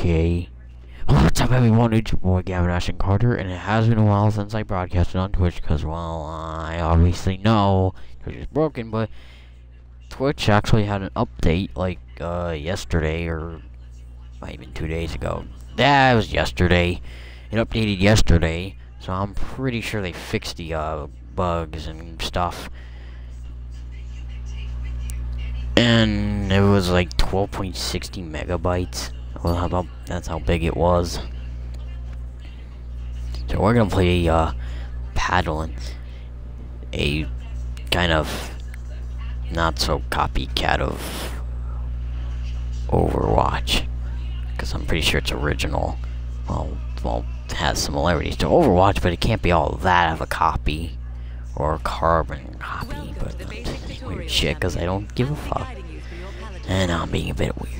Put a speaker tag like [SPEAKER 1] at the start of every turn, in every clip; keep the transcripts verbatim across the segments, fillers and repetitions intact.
[SPEAKER 1] Okay. What's up, everyone? It's your boy Gavin Ashton Carter, and it has been a while since I broadcasted on Twitch because, well, I obviously know Twitch is broken, but Twitch actually had an update like uh, yesterday, or might even two days ago. That was yesterday. It updated yesterday, so I'm pretty sure they fixed the uh, bugs and stuff. And it was like twelve point six zero megabytes. Well, how about that's how big it was. So we're gonna play a uh, paddling, a kind of not so copycat of Overwatch, because I'm pretty sure it's original. Well, well, it has similarities to Overwatch, but it can't be all that of a copy or a carbon copy. But I'm saying weird shit because I don't give a fuck, and I'm being a bit weird.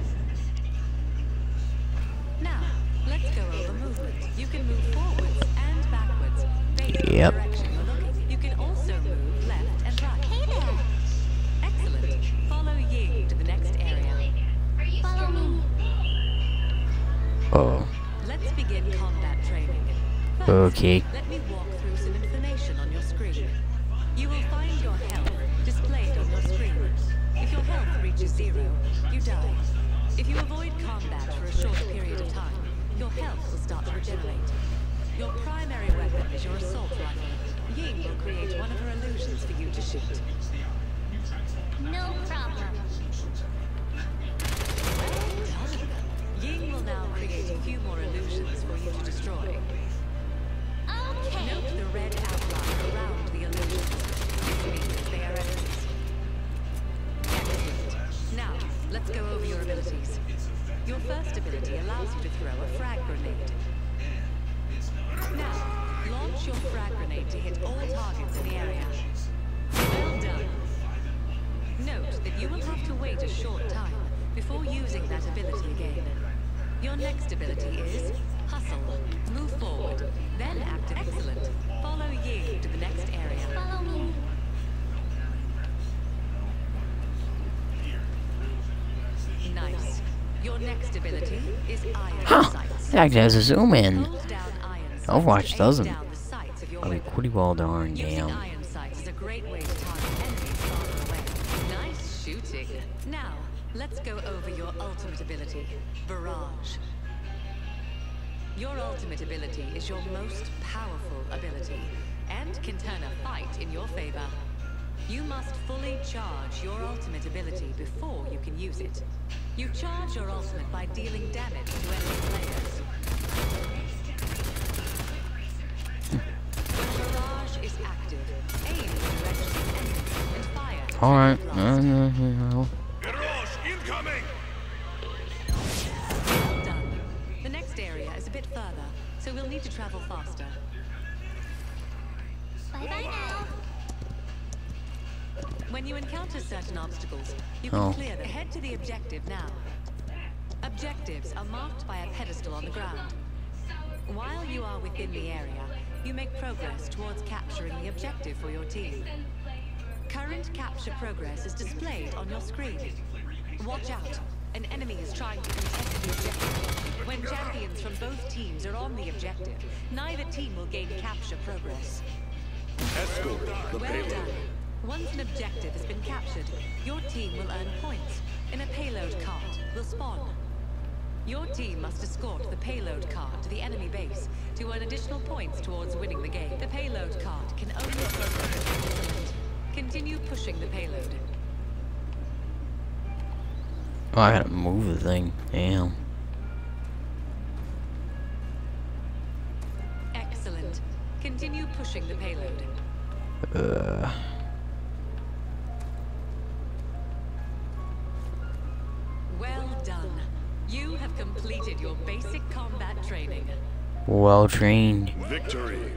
[SPEAKER 1] Yep.
[SPEAKER 2] You can also move left and right. Hey there. Excellent. Follow Ying to the next area. Follow me.
[SPEAKER 1] Oh.
[SPEAKER 2] Let's begin combat training. First,
[SPEAKER 1] okay.
[SPEAKER 2] Let me walk through some information on your screen. You will find your health displayed on your screen. If your health reaches zero, you die. If you avoid combat for a short period of time, your health will start to regenerate. Your primary weapon is your assault rifle. Ying will create one of her illusions for you to shoot.
[SPEAKER 3] No problem.
[SPEAKER 2] Ying will now create a few more illusions for you to destroy.
[SPEAKER 3] Okay.
[SPEAKER 2] Note the red outline around the illusions. This means they are enemies. Excellent. Now, let's go over your abilities. Your first ability allows you to throw a frag grenade. Now, launch your frag grenade to hit all targets in the area. Well done. Note that you will have to wait a short time before using that ability again. Your next ability is Hustle. Move forward, then activate. Excellent. Follow Ying to the next area.
[SPEAKER 3] Follow me.
[SPEAKER 2] Nice. Your next ability is Iron
[SPEAKER 1] Huh.
[SPEAKER 2] Sights.
[SPEAKER 1] It actually has a zoom in.
[SPEAKER 2] Hold down Iron Sights
[SPEAKER 1] Overwatch
[SPEAKER 2] to
[SPEAKER 1] doesn't.
[SPEAKER 2] aim down the sights of your
[SPEAKER 1] I mean,
[SPEAKER 2] weapon.
[SPEAKER 1] pretty well darn
[SPEAKER 2] Using
[SPEAKER 1] damn.
[SPEAKER 2] iron sights is a great way to target enemies farther away. Nice shooting. Now, let's go over your ultimate ability, Barrage. Your ultimate ability is your most powerful ability, and can turn a fight in your favor. You must fully charge your ultimate ability before you can use it. You charge your ultimate by dealing damage to enemy players. When Barrage is active, aim in the direction of enemies and fire to
[SPEAKER 1] Alright.
[SPEAKER 2] target blast.
[SPEAKER 4] Barrage incoming!
[SPEAKER 2] Well done. The next area is a bit further, so we'll need to travel faster.
[SPEAKER 3] Bye-bye now.
[SPEAKER 2] When you encounter certain obstacles, you can
[SPEAKER 1] Oh.
[SPEAKER 2] clear them. Head to the objective now. Objectives are marked by a pedestal on the ground. While you are within the area, you make progress towards capturing the objective for your team. Current capture progress is displayed on your screen. Watch out! An enemy is trying to contest the objective. When champions from both teams are on the objective, neither team will gain capture progress.
[SPEAKER 4] Escort the
[SPEAKER 2] Well
[SPEAKER 4] payload.
[SPEAKER 2] done. Once an objective has been captured, your team will earn points, and a payload cart will spawn. Your team must escort the payload cart to the enemy base to earn additional points towards winning the game. The payload cart can only progress. Continue pushing the payload.
[SPEAKER 1] Oh, I gotta move the thing. Damn.
[SPEAKER 2] Excellent. Continue pushing the payload.
[SPEAKER 1] Uh.
[SPEAKER 2] Well done. You have completed your basic combat training.
[SPEAKER 1] Well trained.
[SPEAKER 4] Victory.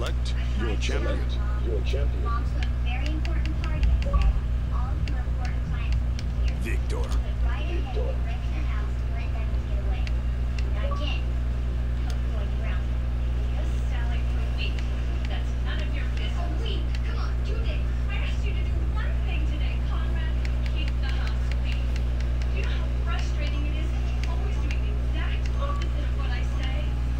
[SPEAKER 4] Select your champion. Your champion.
[SPEAKER 3] Mom's got a very important party today. All of her important clients will be here.
[SPEAKER 4] Victor.
[SPEAKER 3] Put right ahead and break the house to let them get away. Now again, don't go around.
[SPEAKER 5] Yes, Sally, for a week. That's none of your business.
[SPEAKER 3] A week? Come on, two days.
[SPEAKER 5] I asked you to do one thing today, Conrad. Keep the house clean. You know how frustrating it is always doing the exact opposite of what I say?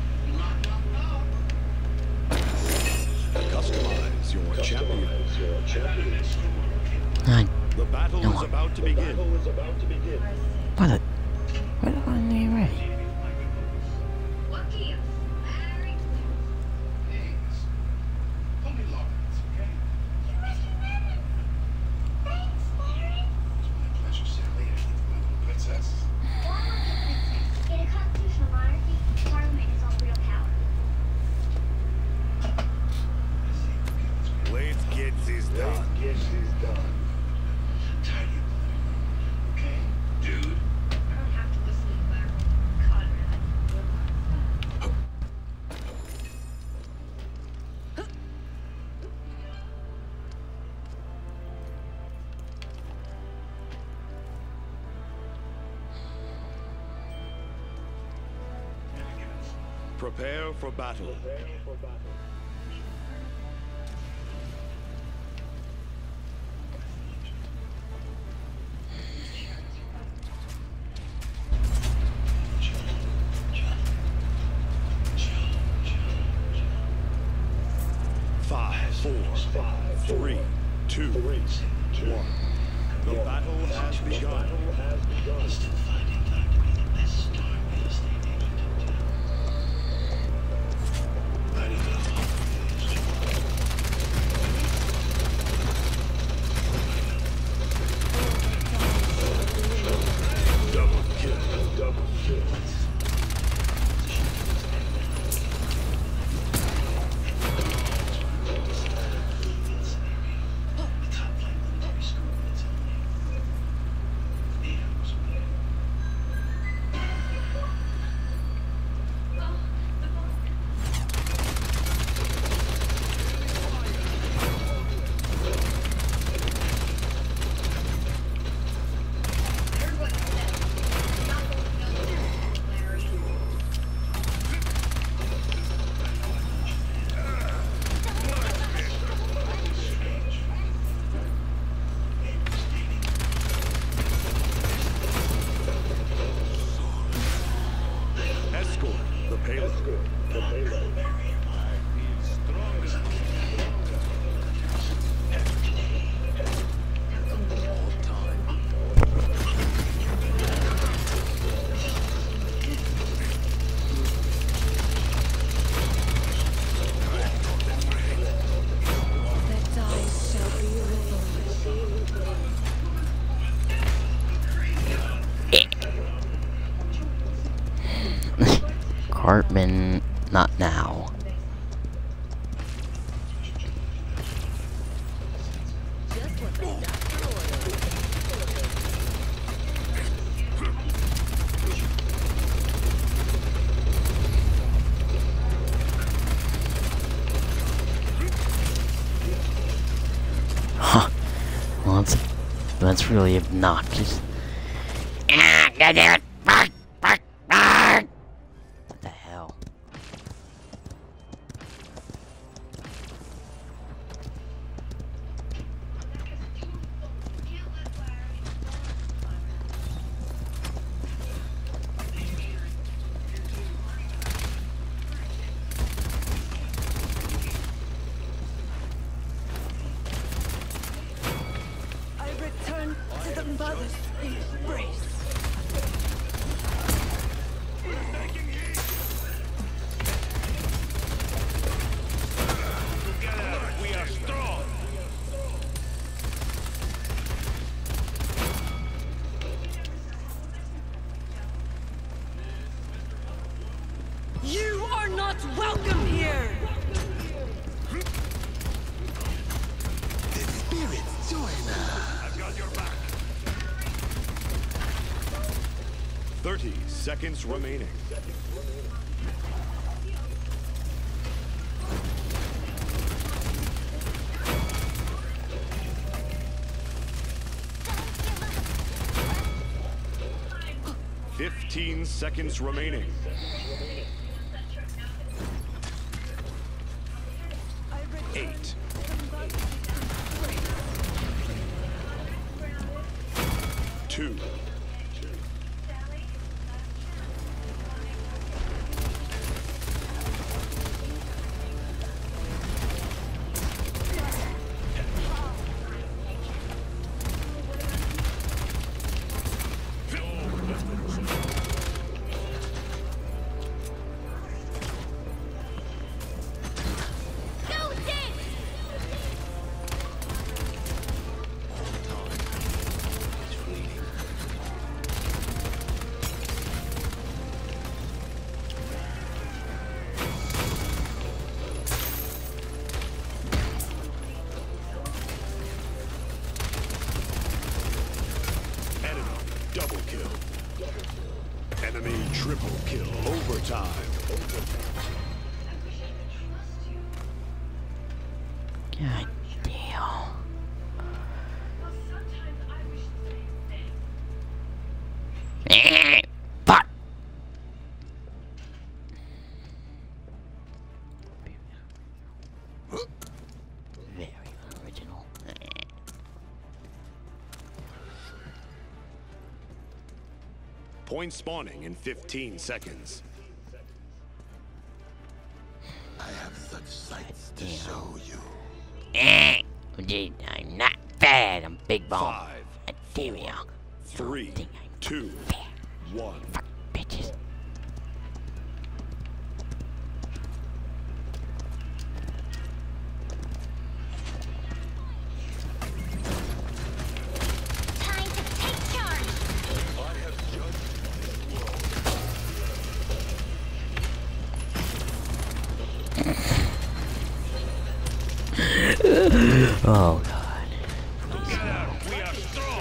[SPEAKER 4] Customize your champion.
[SPEAKER 1] I,
[SPEAKER 4] The battle
[SPEAKER 1] No.
[SPEAKER 4] is about to begin.
[SPEAKER 1] what the? What on the array?
[SPEAKER 3] Lucky us. Very
[SPEAKER 6] Thanks. Call me Lawrence, okay?
[SPEAKER 3] You recommend Thanks, Larry.
[SPEAKER 6] It's my pleasure, Sally. I think my little princess.
[SPEAKER 3] Former princess. In a constitutional monarchy, Parliament is all real power.
[SPEAKER 6] I see. Okay, let's go.
[SPEAKER 4] Let's get this done.
[SPEAKER 6] I'm tired of you political. Okay? Dude.
[SPEAKER 5] I don't have to listen to Larry. Conrad.
[SPEAKER 4] Prepare for battle. Five, four, three, two, one. The battle has begun.
[SPEAKER 6] I'm still finding time to be the best star real estate agent in town. I don't know how it is, Joe.
[SPEAKER 4] Double kill. Double kill.
[SPEAKER 6] The top flight military school in its own name. Eight hours away.
[SPEAKER 5] Oh, the phone.
[SPEAKER 3] Everybody set. Not going nowhere, Larry.
[SPEAKER 4] Escort the payload. The payload.
[SPEAKER 2] The dice shall be revealed.
[SPEAKER 1] Cartman, not now.
[SPEAKER 2] Just what the doctor ordered.
[SPEAKER 1] Huh. Well, that's, that's really obnoxious. Ah, goddamn it! Bark, bark, bark! What the hell?
[SPEAKER 2] I return to the mother's embrace.
[SPEAKER 4] Together we are strong.
[SPEAKER 2] You are not welcome here!
[SPEAKER 4] I've got your back. Thirty seconds remaining. Fifteen seconds remaining. Eight. Two. Double kill. Enemy triple kill. Overtime.
[SPEAKER 1] God damn.
[SPEAKER 5] Well, sometimes I wish the same thing.
[SPEAKER 1] Eh, fuck. Very original.
[SPEAKER 4] Point spawning in fifteen seconds.
[SPEAKER 7] I have such sights to show you.
[SPEAKER 1] Eh, I'm not bad. I'm big bone.
[SPEAKER 4] Five,
[SPEAKER 1] Inferior.
[SPEAKER 4] three,
[SPEAKER 1] Think I'm
[SPEAKER 4] two,
[SPEAKER 1] fair.
[SPEAKER 4] one.
[SPEAKER 1] Fuck bitches.
[SPEAKER 3] Time to take charge.
[SPEAKER 1] Oh god.
[SPEAKER 4] We are strong.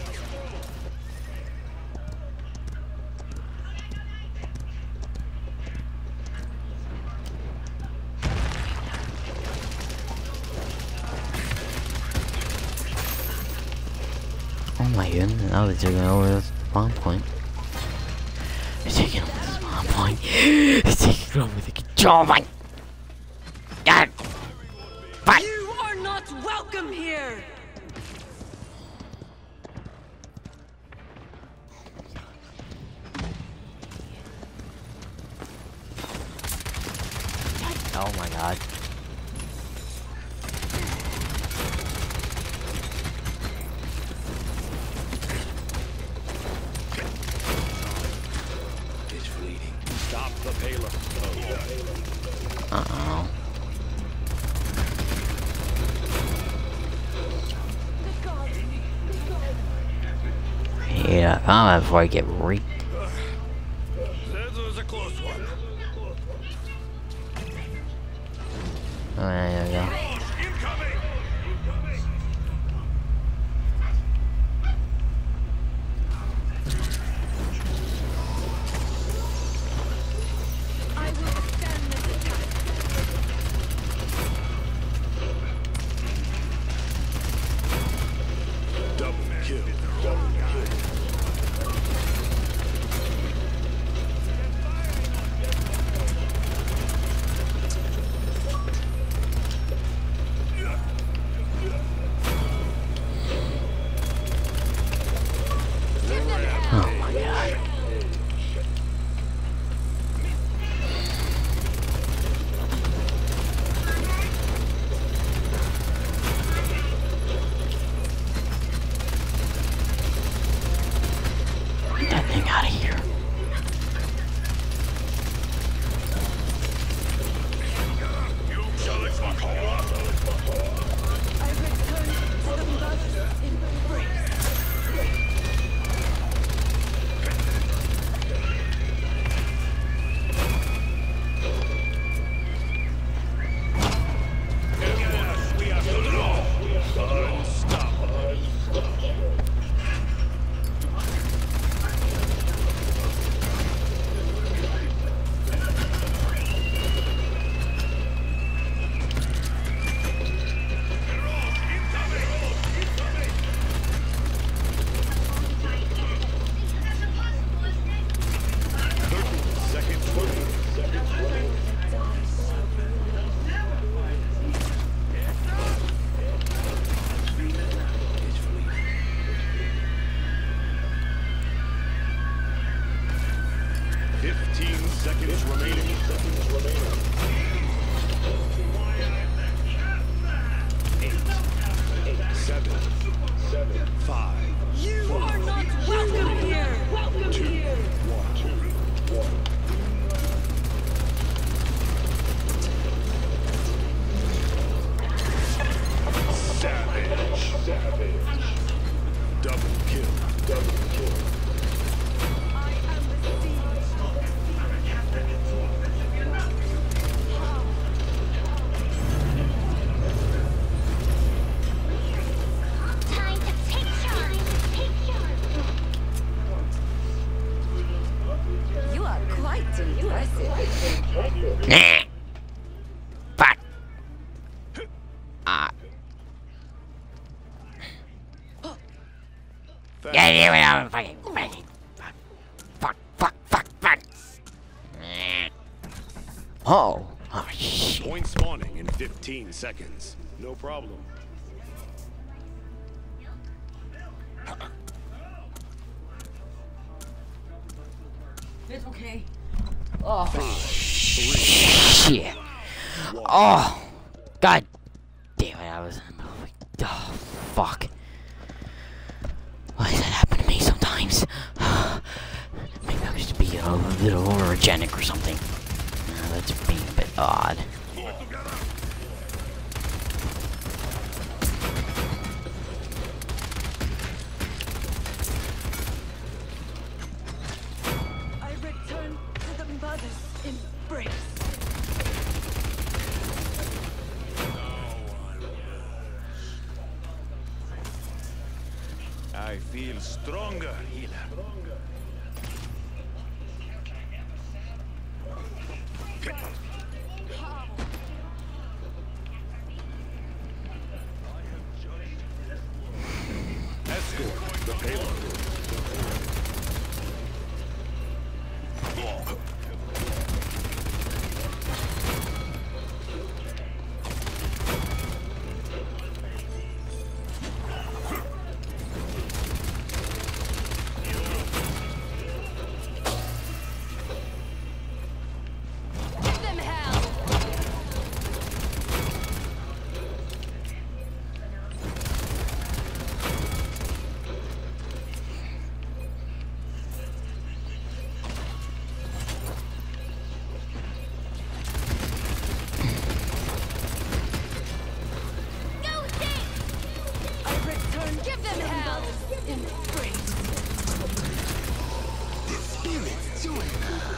[SPEAKER 1] Oh my goodness, now they're taking over the spawn point. They're taking over the spawn point. They're taking over the control point. God. Fuck.
[SPEAKER 2] You are not welcome here!
[SPEAKER 1] Oh my god.
[SPEAKER 7] It's fleeting.
[SPEAKER 4] Stop the payload.
[SPEAKER 1] Uh-oh. Yeah, comment before I get reaped.
[SPEAKER 4] That was a close one.
[SPEAKER 1] Oh, there you go.
[SPEAKER 4] Incoming.
[SPEAKER 5] I will withstand this attack.
[SPEAKER 4] Double kill. Double kill. seconds remaining. Eight, seven, seven, five,
[SPEAKER 2] You
[SPEAKER 4] four,
[SPEAKER 2] are not welcome here! Welcome
[SPEAKER 4] two,
[SPEAKER 2] here!
[SPEAKER 4] one, two, one. Savage, savage. Double kill, double kill.
[SPEAKER 2] I am the siege.
[SPEAKER 3] Time to take charge. Take charge.
[SPEAKER 2] You are quite impressive.
[SPEAKER 1] Nah. Fuck. Ah. Yeah, yeah, yeah, fucking, fucking, fuck, fuck, fuck, fuck, fuck. Nah. Oh, oh shit.
[SPEAKER 4] Point spawning in fifteen seconds. No problem.
[SPEAKER 2] It's okay.
[SPEAKER 1] Shit. Oh, god damn it! I was. Oh, fuck. Why does that happen to me sometimes? Maybe I was just being a little overgenic or something. Uh, that's being a bit odd.
[SPEAKER 2] I return to the mother's embrace.
[SPEAKER 4] I feel stronger, healer. Escort the payload.
[SPEAKER 2] Give them hell!
[SPEAKER 3] Go dig.
[SPEAKER 2] I return. Give them hell! Embrace.
[SPEAKER 7] Spirit's doing that.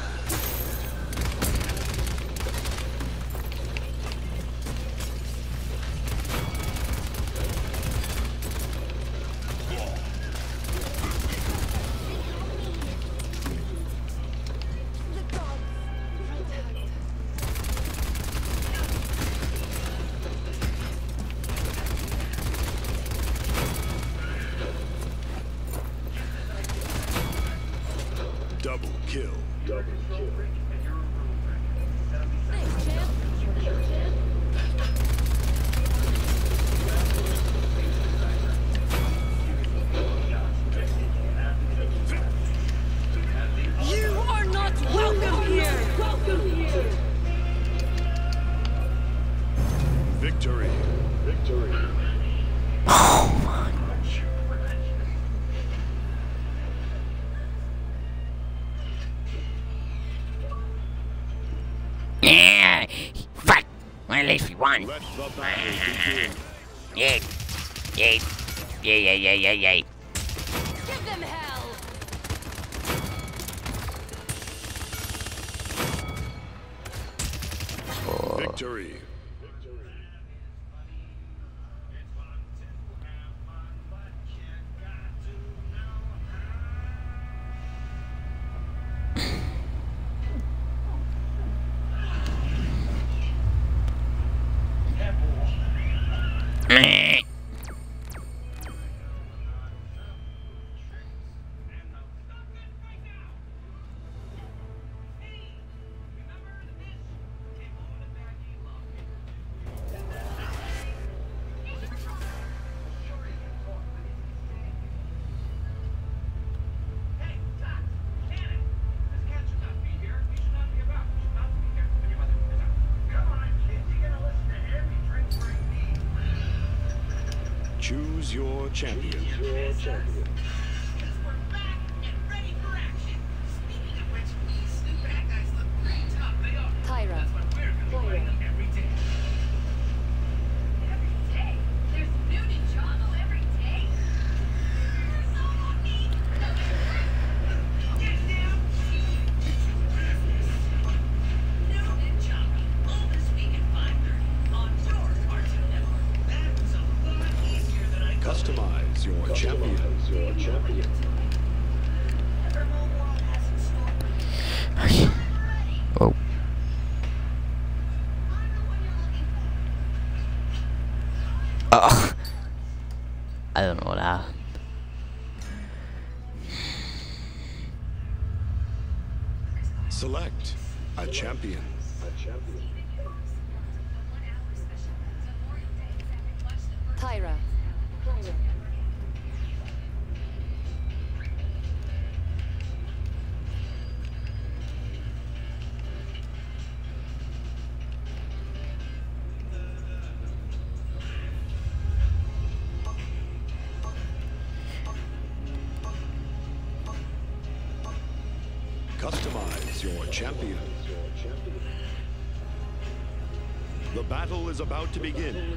[SPEAKER 2] The gods protect us.
[SPEAKER 4] Double kill. Double kill.
[SPEAKER 2] Thanks, champ. You are not welcome here! Welcome here!
[SPEAKER 4] Victory. Victory.
[SPEAKER 1] Oh my. Yeah. Fuck. Well, at least we won.
[SPEAKER 4] Let the battle begin.
[SPEAKER 1] Yeah. Yeah. Yeah. Yeah. Yeah. Yeah. Yeah.
[SPEAKER 2] Give them hell!
[SPEAKER 4] Victory.
[SPEAKER 1] Meh.
[SPEAKER 4] Choose your champion.
[SPEAKER 5] Because we're back and ready for action. Speaking of which, these new bad guys look pretty tough. They are.
[SPEAKER 2] Tyra.
[SPEAKER 5] That's what we're gonna fight them every day. Every day? There's new Ninjago every day? There's so lucky. Get down. New Ninjago. All this week at five thirty on your Cartoon Network. That's a lot easier than I thought.
[SPEAKER 4] Customize your champion.
[SPEAKER 1] Oh. Oh. I don't know what happened.
[SPEAKER 4] Select a champion.
[SPEAKER 2] Tyra.
[SPEAKER 4] Customize your champion. The battle is about to begin.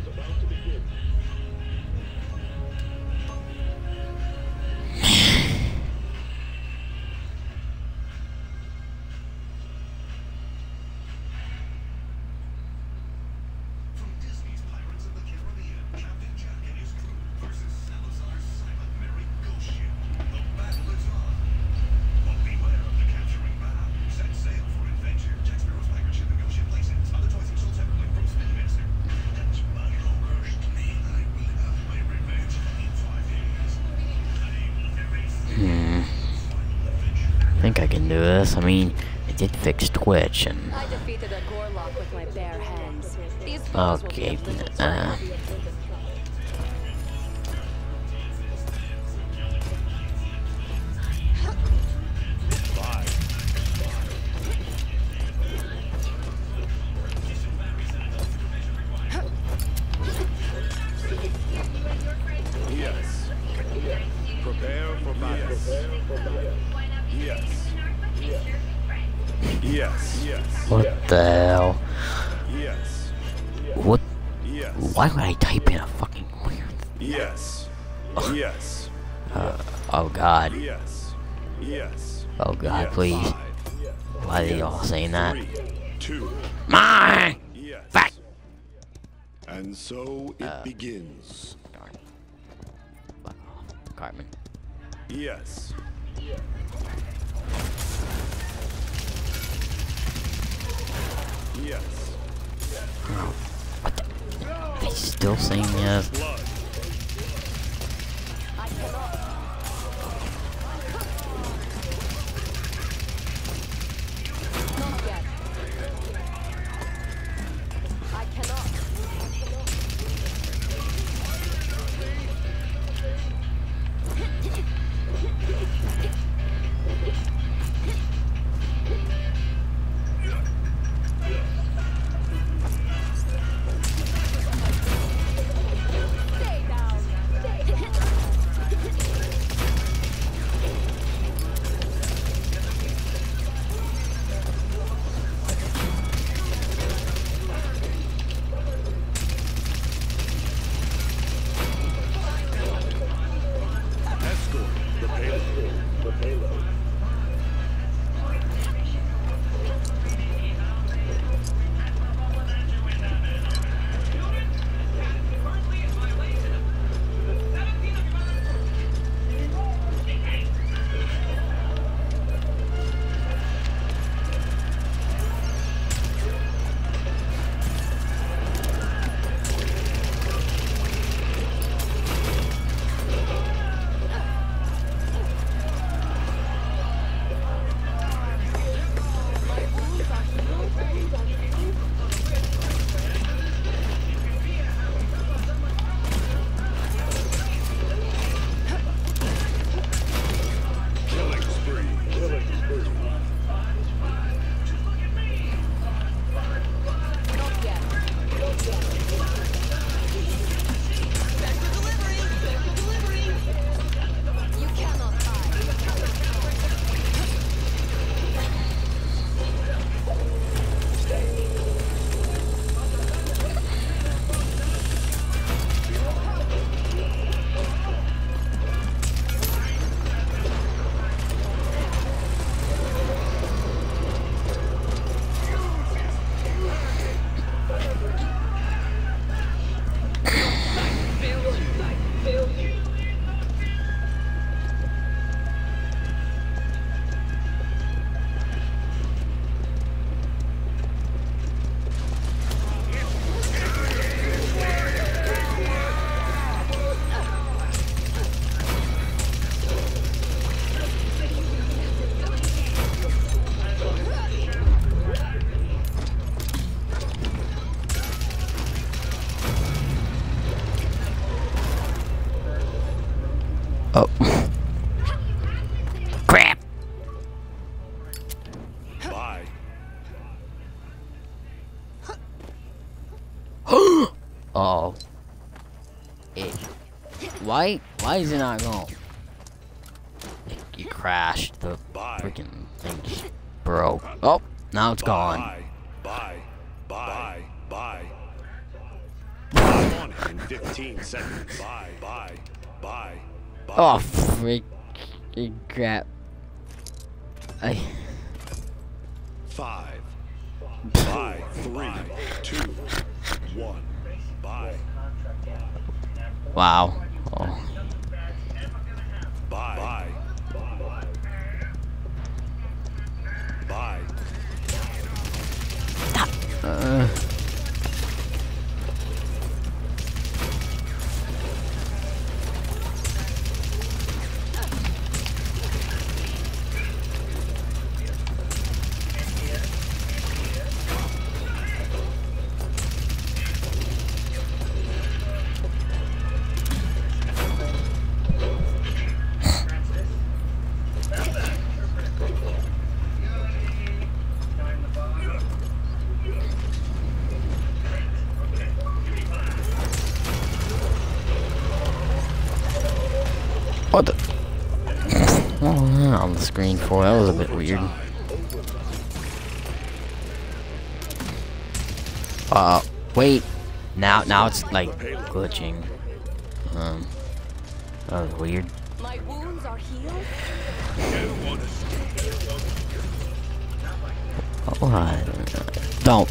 [SPEAKER 6] From Disney's Pirates of the Caribbean, Captain Jack and his crew versus Salazar's silent Mary ghost ship. The battle is on. But beware of the capturing bow. Set sail for adventure. Jack Sparrow's pirate ship and ghost ship license. Other toys and souls everywhere from Spin Master. That's my own curse to me. I will have my revenge in five years.
[SPEAKER 1] Hmm. I think I can do this. I mean, I did fix Twitch and.
[SPEAKER 2] I defeated a Gorlock with my bare hands. These foes will be
[SPEAKER 1] Okay.
[SPEAKER 2] a little
[SPEAKER 1] Uh.
[SPEAKER 2] tired.
[SPEAKER 4] Five. Yes. Prepare for battle. Yes. Yes. Yes.
[SPEAKER 1] What the hell?
[SPEAKER 4] Yes.
[SPEAKER 1] What?
[SPEAKER 4] Yes.
[SPEAKER 1] Why would I type in a fucking weird?
[SPEAKER 4] Yes. Yes.
[SPEAKER 1] Uh, oh god.
[SPEAKER 4] Yes. Yes.
[SPEAKER 1] Oh god,
[SPEAKER 4] Yes.
[SPEAKER 1] please.
[SPEAKER 4] Five.
[SPEAKER 1] Why are they all saying that?
[SPEAKER 4] Three. Two.
[SPEAKER 1] My!
[SPEAKER 4] Yes.
[SPEAKER 1] Fuck!
[SPEAKER 4] And so it
[SPEAKER 1] Uh.
[SPEAKER 4] begins.
[SPEAKER 1] Darn. Fuck off, Cartman.
[SPEAKER 4] Yes. Yes.
[SPEAKER 1] What the? Are they still saying yes?
[SPEAKER 4] Blood.
[SPEAKER 2] I cannot. Not yet. I cannot.
[SPEAKER 1] Oh. It. Why? Why is it not going? It, it crashed. The
[SPEAKER 4] Bye.
[SPEAKER 1] freaking thing just broke. Oh, now it's gone.
[SPEAKER 4] Bye. Bye. Bye. Bye. I'm on it in fifteen seconds. Bye. Bye. Bye. Bye.
[SPEAKER 1] Oh, freaking crap. I.
[SPEAKER 4] Five. Bye. Three. Two. One. Bye.
[SPEAKER 1] Wow. Oh.
[SPEAKER 4] Bye. Bye. Bye.
[SPEAKER 1] Uh. What the? Oh, on the screen for that was a bit weird. Uh, wait. Now, now it's like glitching. Um, that was weird.
[SPEAKER 2] My wounds are healed.
[SPEAKER 1] Oh, I don't.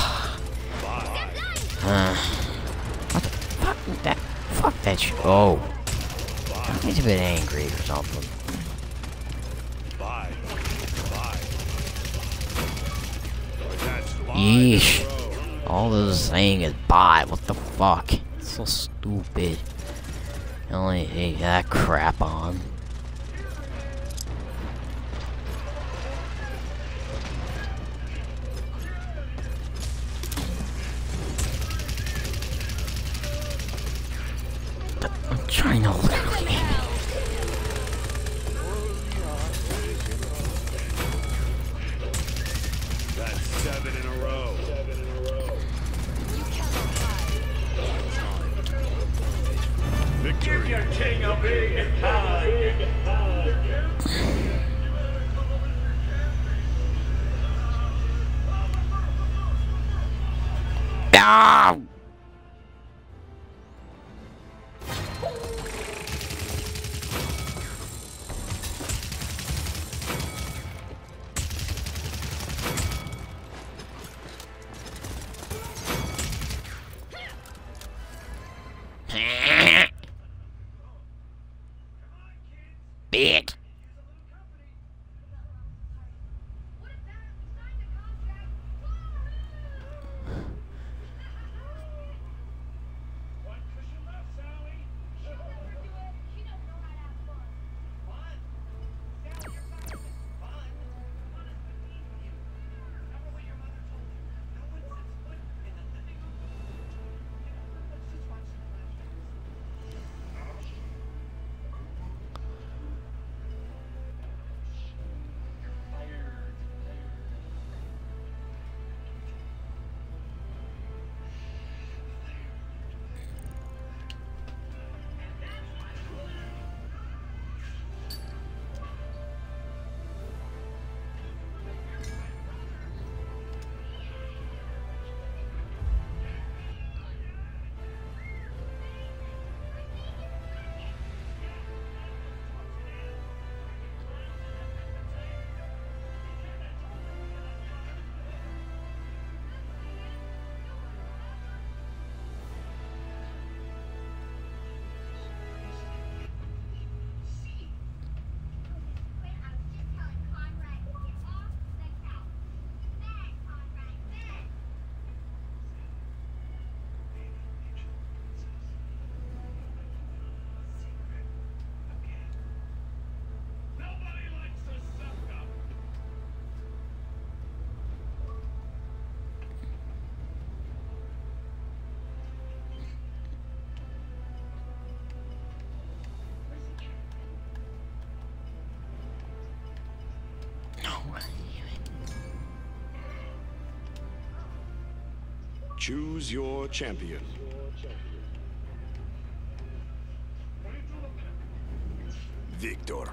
[SPEAKER 1] Uh, what the fuck? That fuck that shit. Oh. He's a bit angry or something.
[SPEAKER 4] Bye. Bye. That's five
[SPEAKER 1] Yeesh.
[SPEAKER 4] in a row.
[SPEAKER 1] All those saying is bye. What the fuck? It's so stupid. I only hate that crap on. I'm trying to literally aim it.
[SPEAKER 4] That's seven in a row. Victory.
[SPEAKER 1] Ah! Bitch.
[SPEAKER 4] Choose your champion. Victor.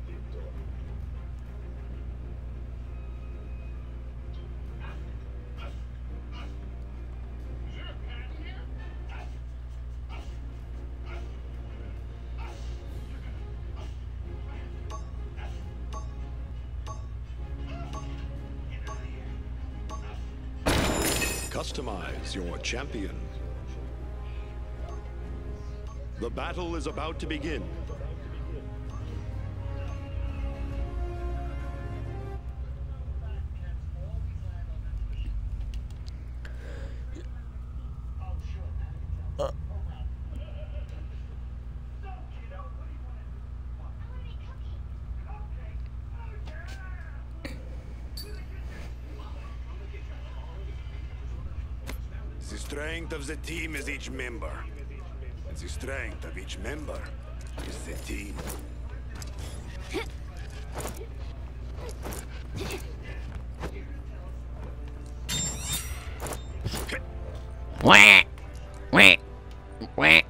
[SPEAKER 4] Customize your champion. The battle is about to begin. The strength of the team is each member. And the strength of each member is the team.
[SPEAKER 1] Wah! Wah! Wah!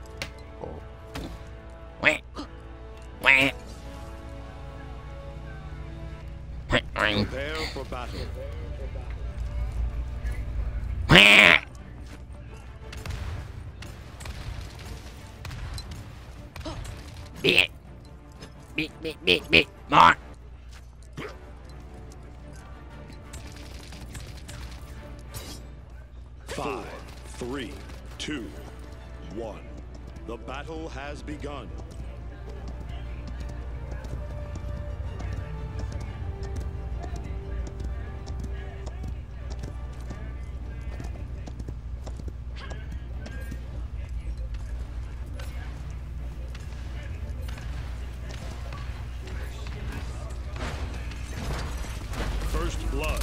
[SPEAKER 1] Wah! Wah!
[SPEAKER 4] Prepare for battle.
[SPEAKER 1] Wah! Beat! Beat, beat, beat, beat! More!
[SPEAKER 4] Five, three, two, one. The battle has begun. First blood.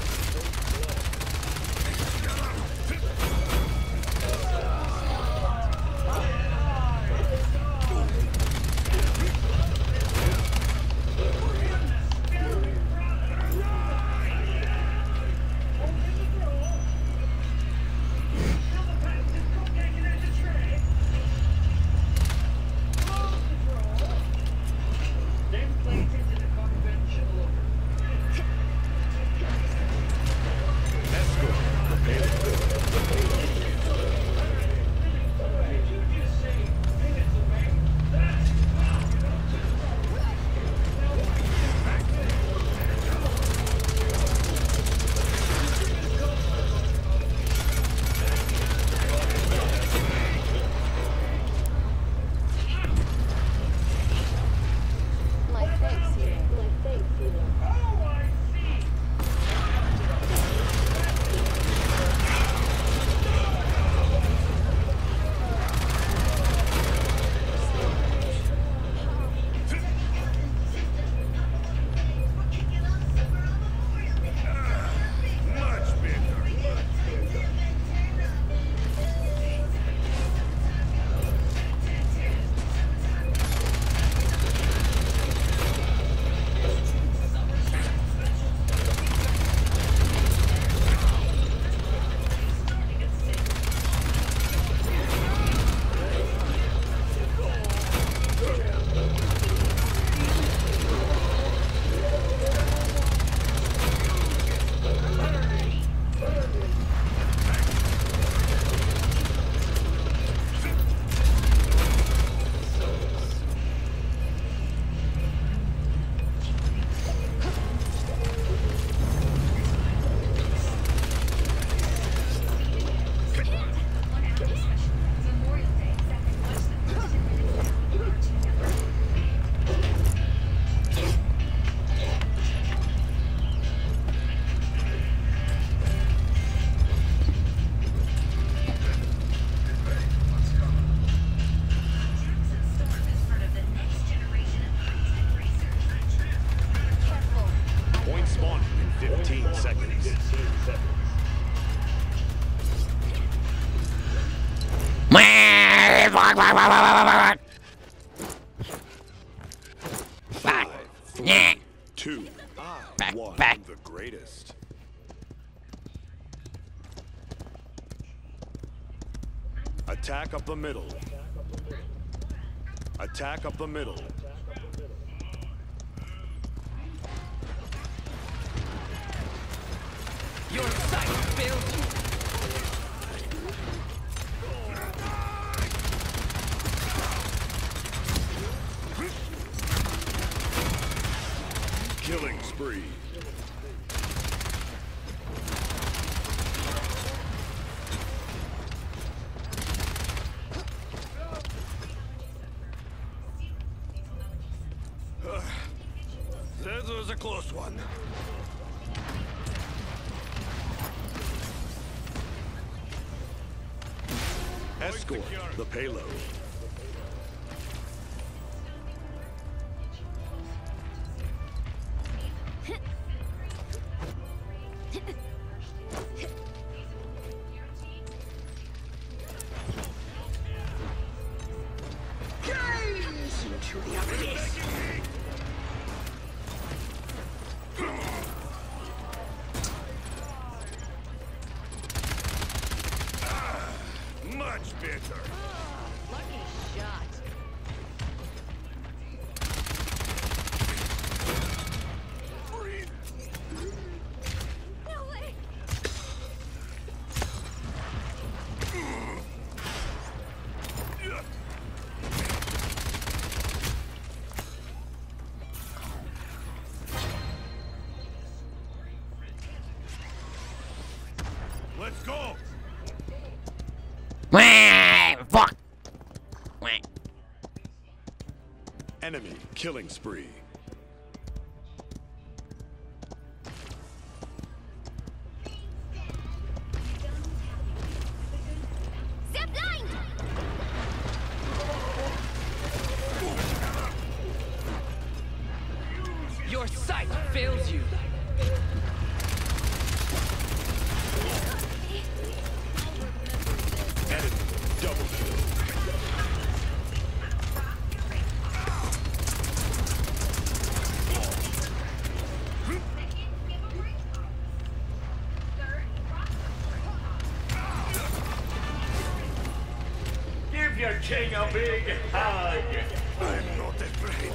[SPEAKER 1] Back.
[SPEAKER 4] Three, two,
[SPEAKER 1] Back,
[SPEAKER 4] one.
[SPEAKER 1] back.
[SPEAKER 4] The greatest. Attack up the middle. Attack up the middle.
[SPEAKER 8] Your sight failed you.
[SPEAKER 4] Killing spree. That was a close one. Escort the payload.
[SPEAKER 7] Gaze into the abyss.
[SPEAKER 4] Much better.
[SPEAKER 2] Lucky shot. No way.
[SPEAKER 4] Let's go.
[SPEAKER 1] Wah, fuck. Wah.
[SPEAKER 4] Enemy killing spree.
[SPEAKER 2] They're blind.
[SPEAKER 8] Your sight fails you.
[SPEAKER 4] Enemy double kill.
[SPEAKER 6] Give your king a big hug.
[SPEAKER 4] I'm not afraid.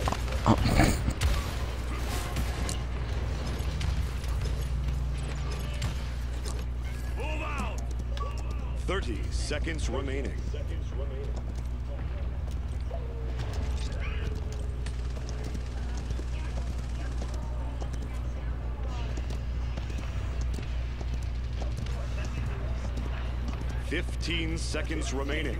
[SPEAKER 4] Move out. Thirty seconds remaining. Fifteen seconds remaining.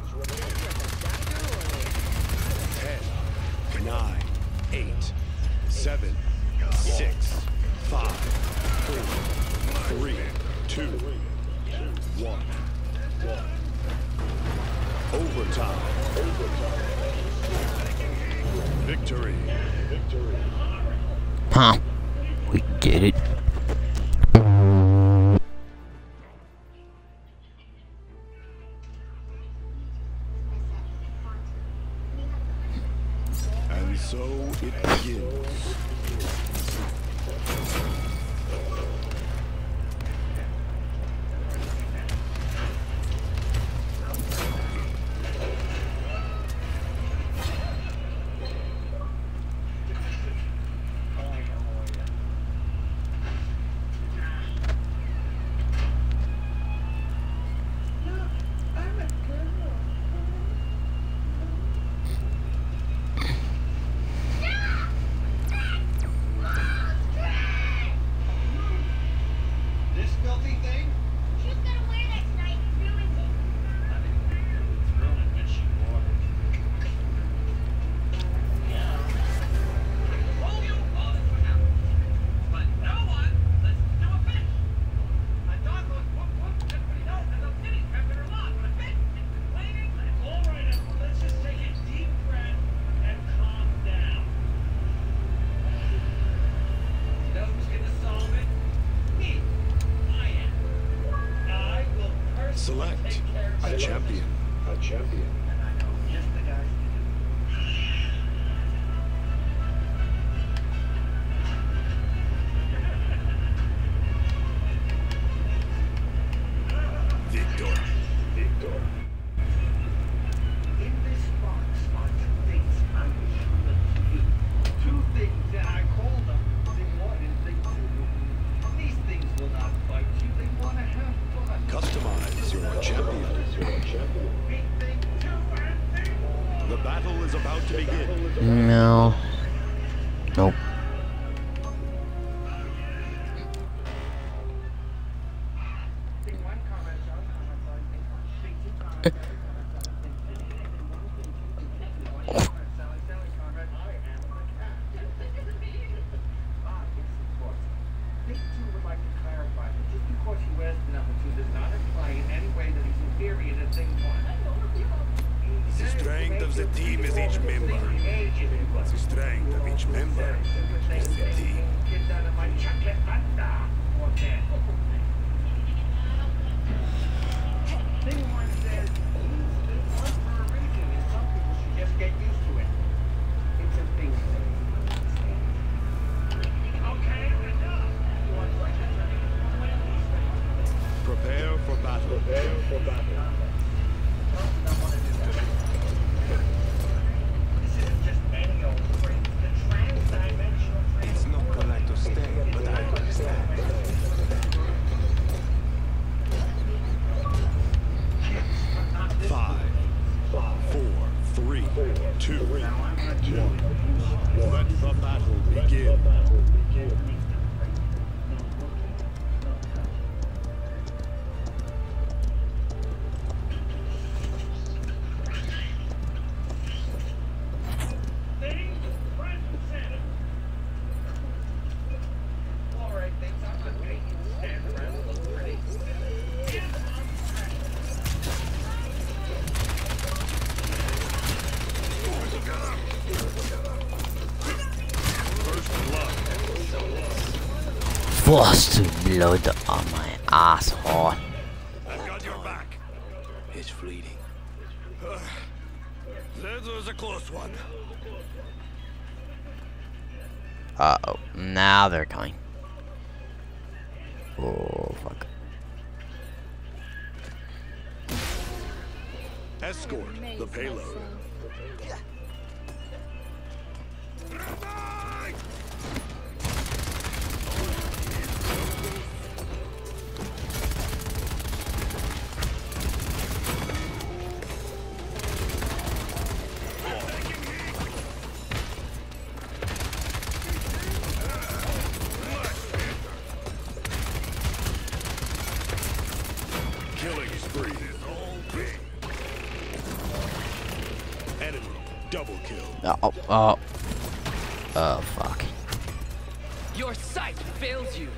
[SPEAKER 4] Ten, nine, eight, seven, six, five, four, three, two, one. Overtime. Victory.
[SPEAKER 1] Huh. We did it.
[SPEAKER 4] And so it begins.
[SPEAKER 6] This filthy thing?
[SPEAKER 3] She was gonna wear that tonight and ruined it.
[SPEAKER 6] I didn't throw it when she wore it. Told you all this would happen. But no one listens to a bitch. My dog goes whoop whoop, everybody knows there's no kitty trapped in her lawn. But a bitch is complaining. All right, everyone, let's just take a deep breath and calm down. You know who's gonna solve it? Me. I am. I will personally
[SPEAKER 4] Select
[SPEAKER 6] take care of
[SPEAKER 4] a
[SPEAKER 6] it.
[SPEAKER 4] champion. A champion.
[SPEAKER 6] And I know just the guys to do it.
[SPEAKER 4] Victor. Victor. The battle is about to begin.
[SPEAKER 1] No. Nope.
[SPEAKER 4] The strength of the team is each member. The strength of each member is the team. Prepare for battle. Prepare for battle.
[SPEAKER 7] It's not polite to stay, but I understand.
[SPEAKER 4] Five, four, three, two, one. Let the battle begin.
[SPEAKER 1] First blood on my asshole.
[SPEAKER 4] I've got your back.
[SPEAKER 7] It's fleeting.
[SPEAKER 4] That was a close one.
[SPEAKER 1] Uh oh. Now they're coming. Oh fuck.
[SPEAKER 4] Escort the payload. Killing spree. Enemy double kill.
[SPEAKER 1] Oh, oh, oh. Oh, fuck.
[SPEAKER 8] Your sight fails you.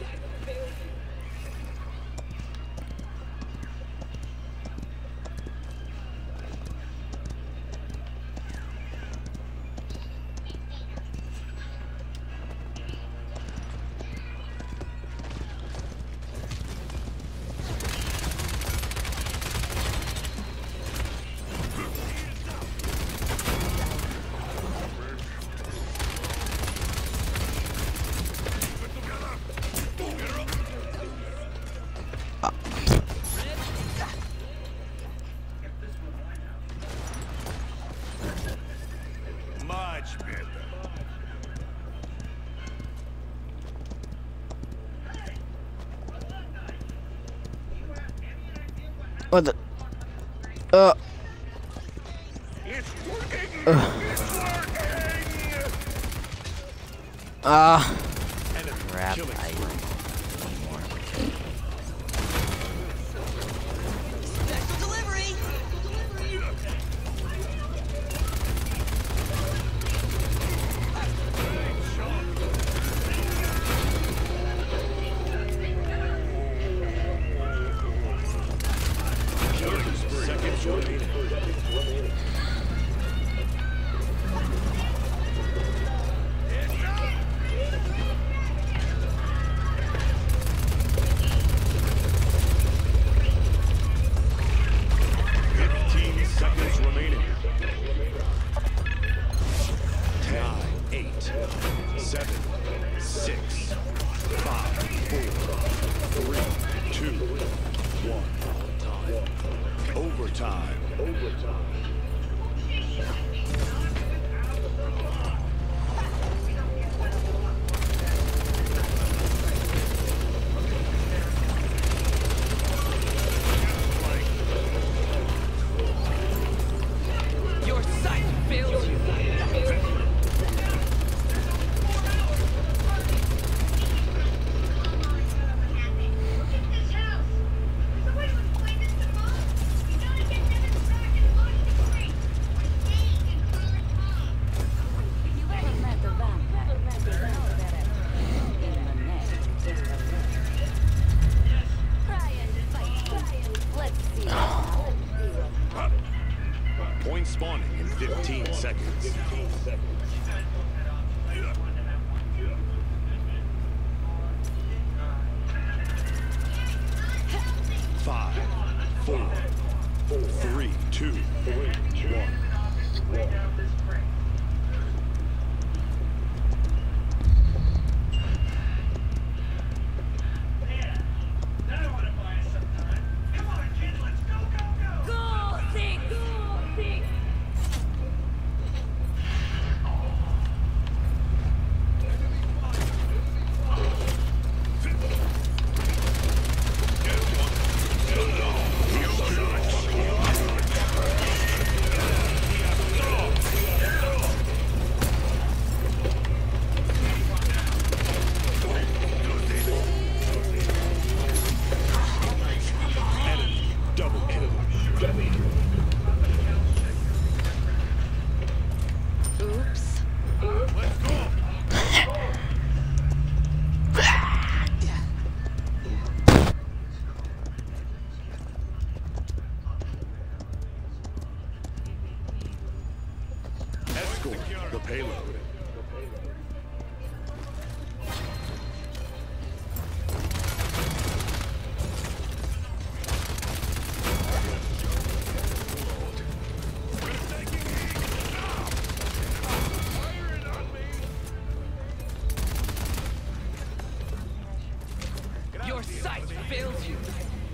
[SPEAKER 4] Much better.
[SPEAKER 1] What the? Uh.
[SPEAKER 4] It's working.
[SPEAKER 1] Uh.
[SPEAKER 4] It's working.
[SPEAKER 1] Ah.
[SPEAKER 4] Enemy
[SPEAKER 1] Crap.
[SPEAKER 4] killing
[SPEAKER 1] I
[SPEAKER 4] spree.
[SPEAKER 1] need more.
[SPEAKER 9] Special delivery!
[SPEAKER 4] Killing spree. Seconds remaining. Fifteen seconds remaining. Nine, eight, seven, six, five, four, three, two, one. Overtime. Overtime. seconds. fifteen seconds. Five, four, three, two, one. The payload.
[SPEAKER 8] Your sight fails you.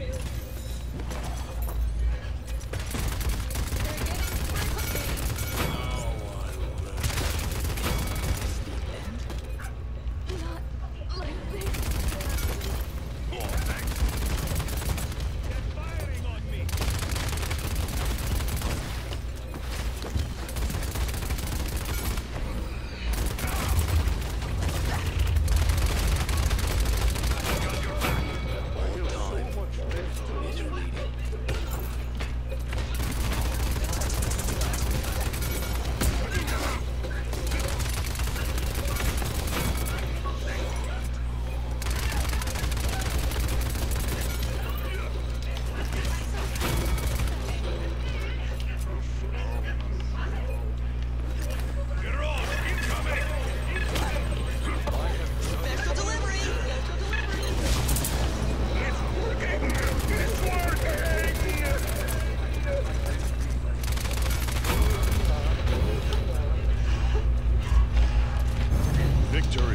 [SPEAKER 9] Special delivery.
[SPEAKER 4] Victory.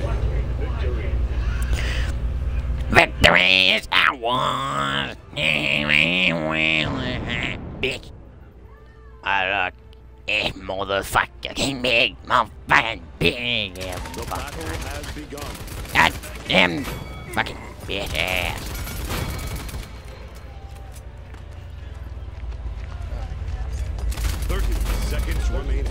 [SPEAKER 1] Victory is ours! Bitch. I look. Eh, motherfucking big, motherfucking big. Yeah,
[SPEAKER 4] The battle has begun.
[SPEAKER 1] God damn fucking bitch ass.
[SPEAKER 4] thirty seconds remaining.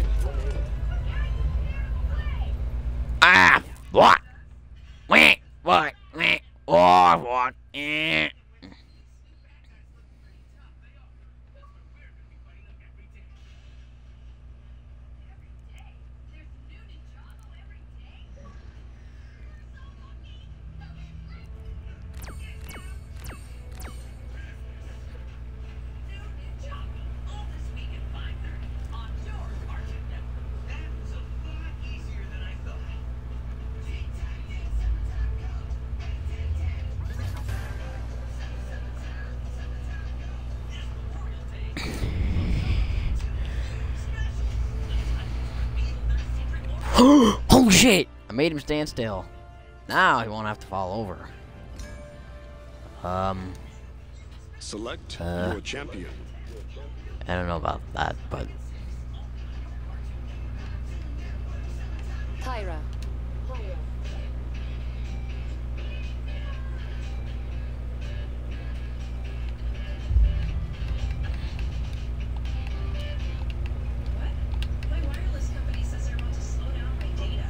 [SPEAKER 1] Ah, what? Wait, what? Wait, or what? Eh. Oh shit! I made him stand still. Now he won't have to fall over. Um,
[SPEAKER 4] Select
[SPEAKER 1] Uh.
[SPEAKER 4] your champion.
[SPEAKER 1] I don't know about that, but
[SPEAKER 2] Tyra.
[SPEAKER 5] My wireless company says they're about to slow down my data.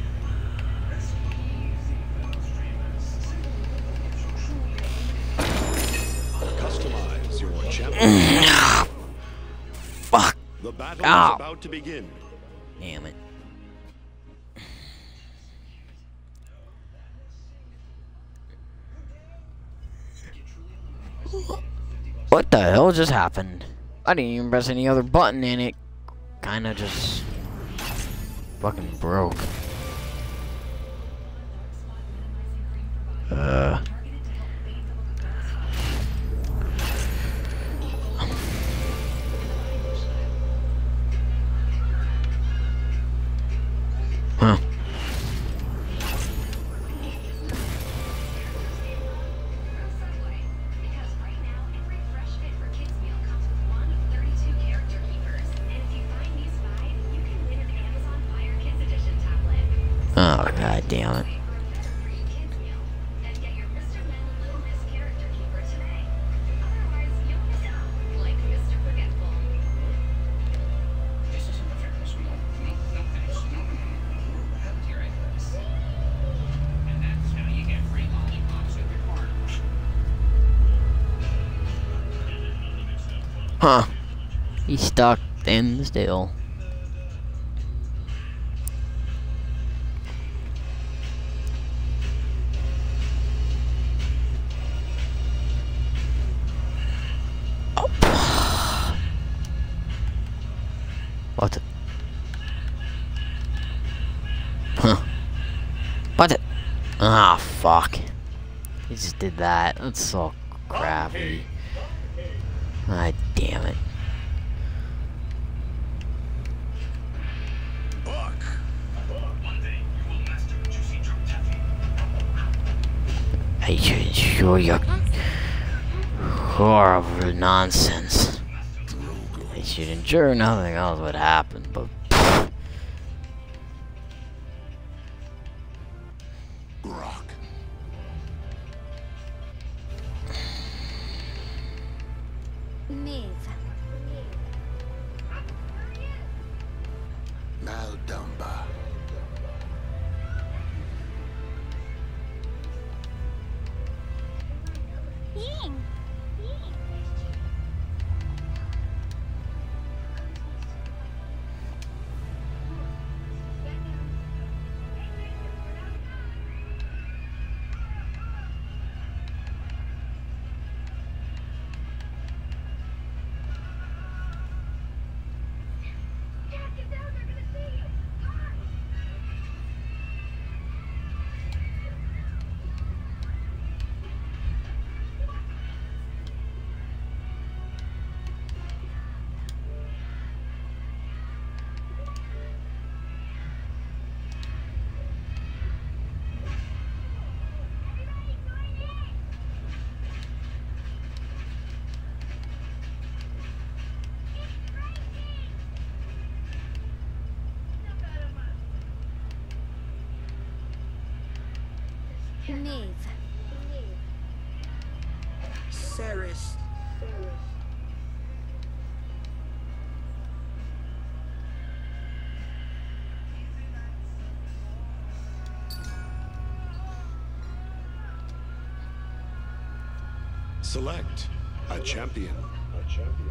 [SPEAKER 4] Customize your champion.
[SPEAKER 1] fuck.
[SPEAKER 4] The battle
[SPEAKER 1] Ow.
[SPEAKER 4] is about to begin.
[SPEAKER 1] Damn it. What the hell just happened? I didn't even press any other button and it kinda just fucking broke. Uh. Huh. Oh, god damn it. Huh. He's stuck in still. What the? Huh. What the? Ah, fuck. He just did that. That's so crappy. Ah, damn it. I should show you horrible nonsense. I should ensure nothing else would happen, but
[SPEAKER 7] Rock.
[SPEAKER 3] Move.
[SPEAKER 7] Maldumba.
[SPEAKER 3] Ying. Move.
[SPEAKER 7] Ceres.
[SPEAKER 4] Select a champion. A champion.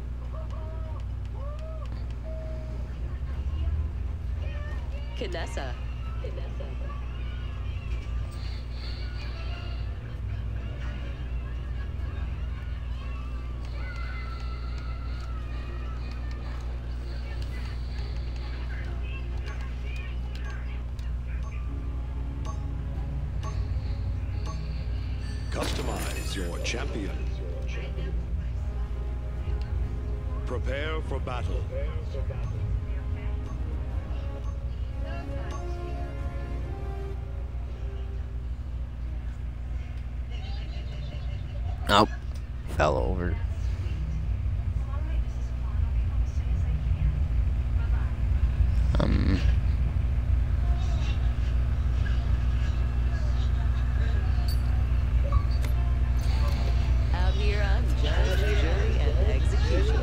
[SPEAKER 2] Canessa.
[SPEAKER 4] Customize your champion. Prepare for battle.
[SPEAKER 1] Nope. Fell over. Um.
[SPEAKER 2] Out here, I'm judge, jury, and executioner.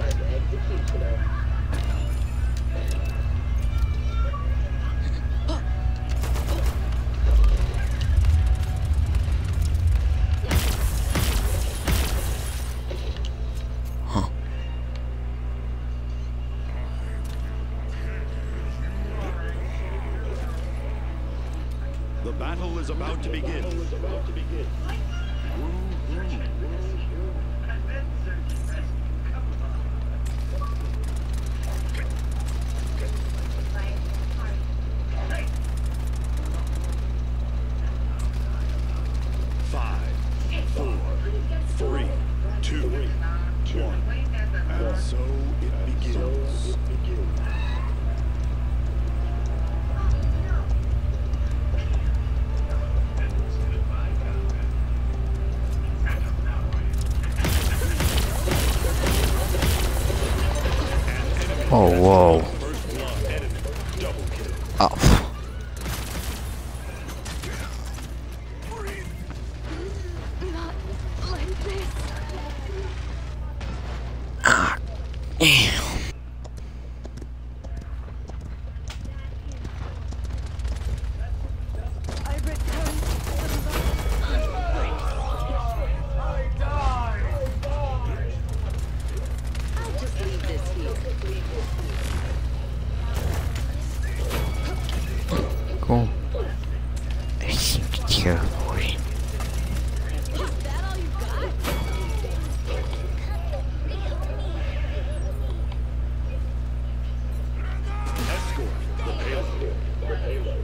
[SPEAKER 1] Huh.
[SPEAKER 4] The battle is about to begin. two, one. And so it begins.
[SPEAKER 1] Oh, whoa.
[SPEAKER 4] First blood enemy. Double kill.
[SPEAKER 1] Oh.
[SPEAKER 5] Not like this.
[SPEAKER 1] Ah, damn.
[SPEAKER 5] I returned
[SPEAKER 2] I'll just leave this here.
[SPEAKER 1] Cool. I seem to teleport.
[SPEAKER 5] Is that all you got?
[SPEAKER 4] Escort the payload.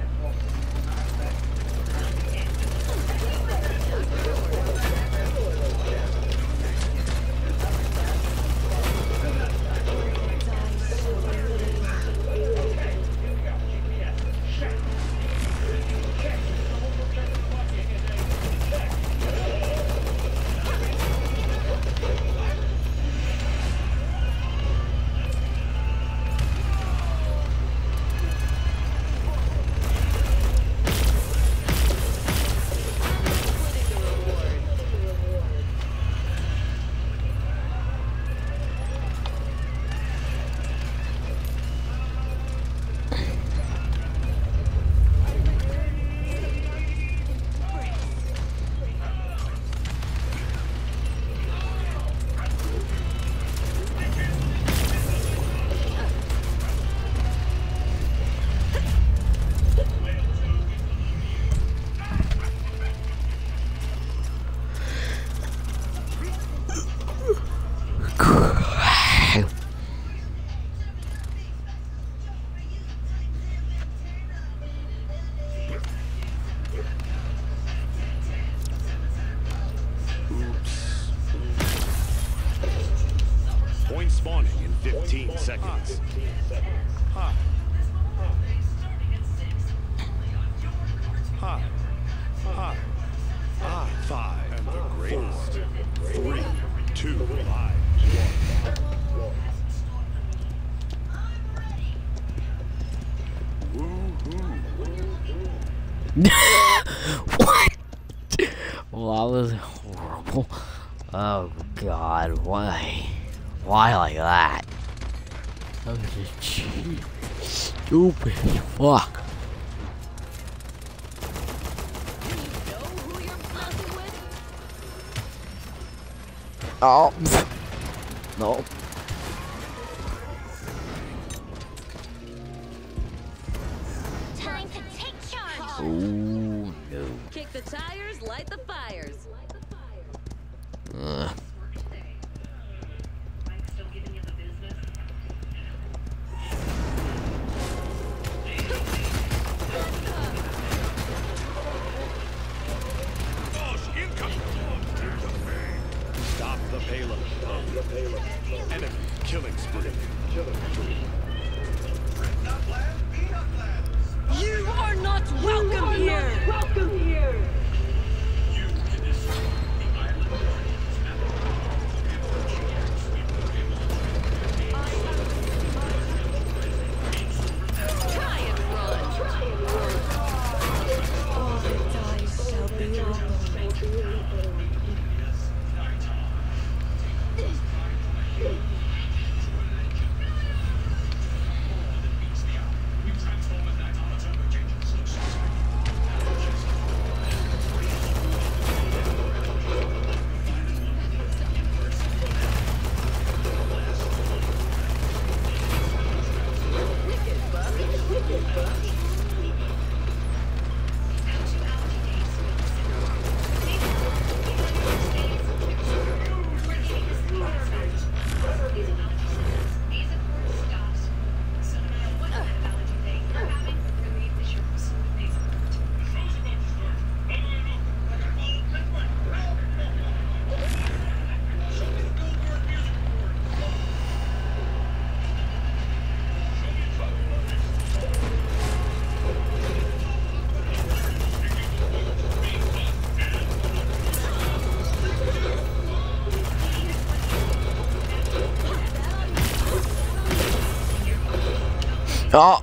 [SPEAKER 4] Point spawning in fifteen seconds. Hi. Hi. Hi. Ah, five. And the greatest. Three, two, five, one.
[SPEAKER 1] What? Well, that was horrible. Oh God, why? Why like that? That was just cheap. Stupid as fuck.
[SPEAKER 2] Do you know who you're messing with?
[SPEAKER 1] Oh. No.
[SPEAKER 3] Time to take charge.
[SPEAKER 1] Oh no.
[SPEAKER 2] Kick the tires, light the fires.
[SPEAKER 1] Uh.
[SPEAKER 4] Stop the payload. Enemy killing spree.
[SPEAKER 9] You are not welcome here!
[SPEAKER 5] welcome here.
[SPEAKER 2] Try and run.
[SPEAKER 5] All the dice shall be rolled.
[SPEAKER 1] Oh!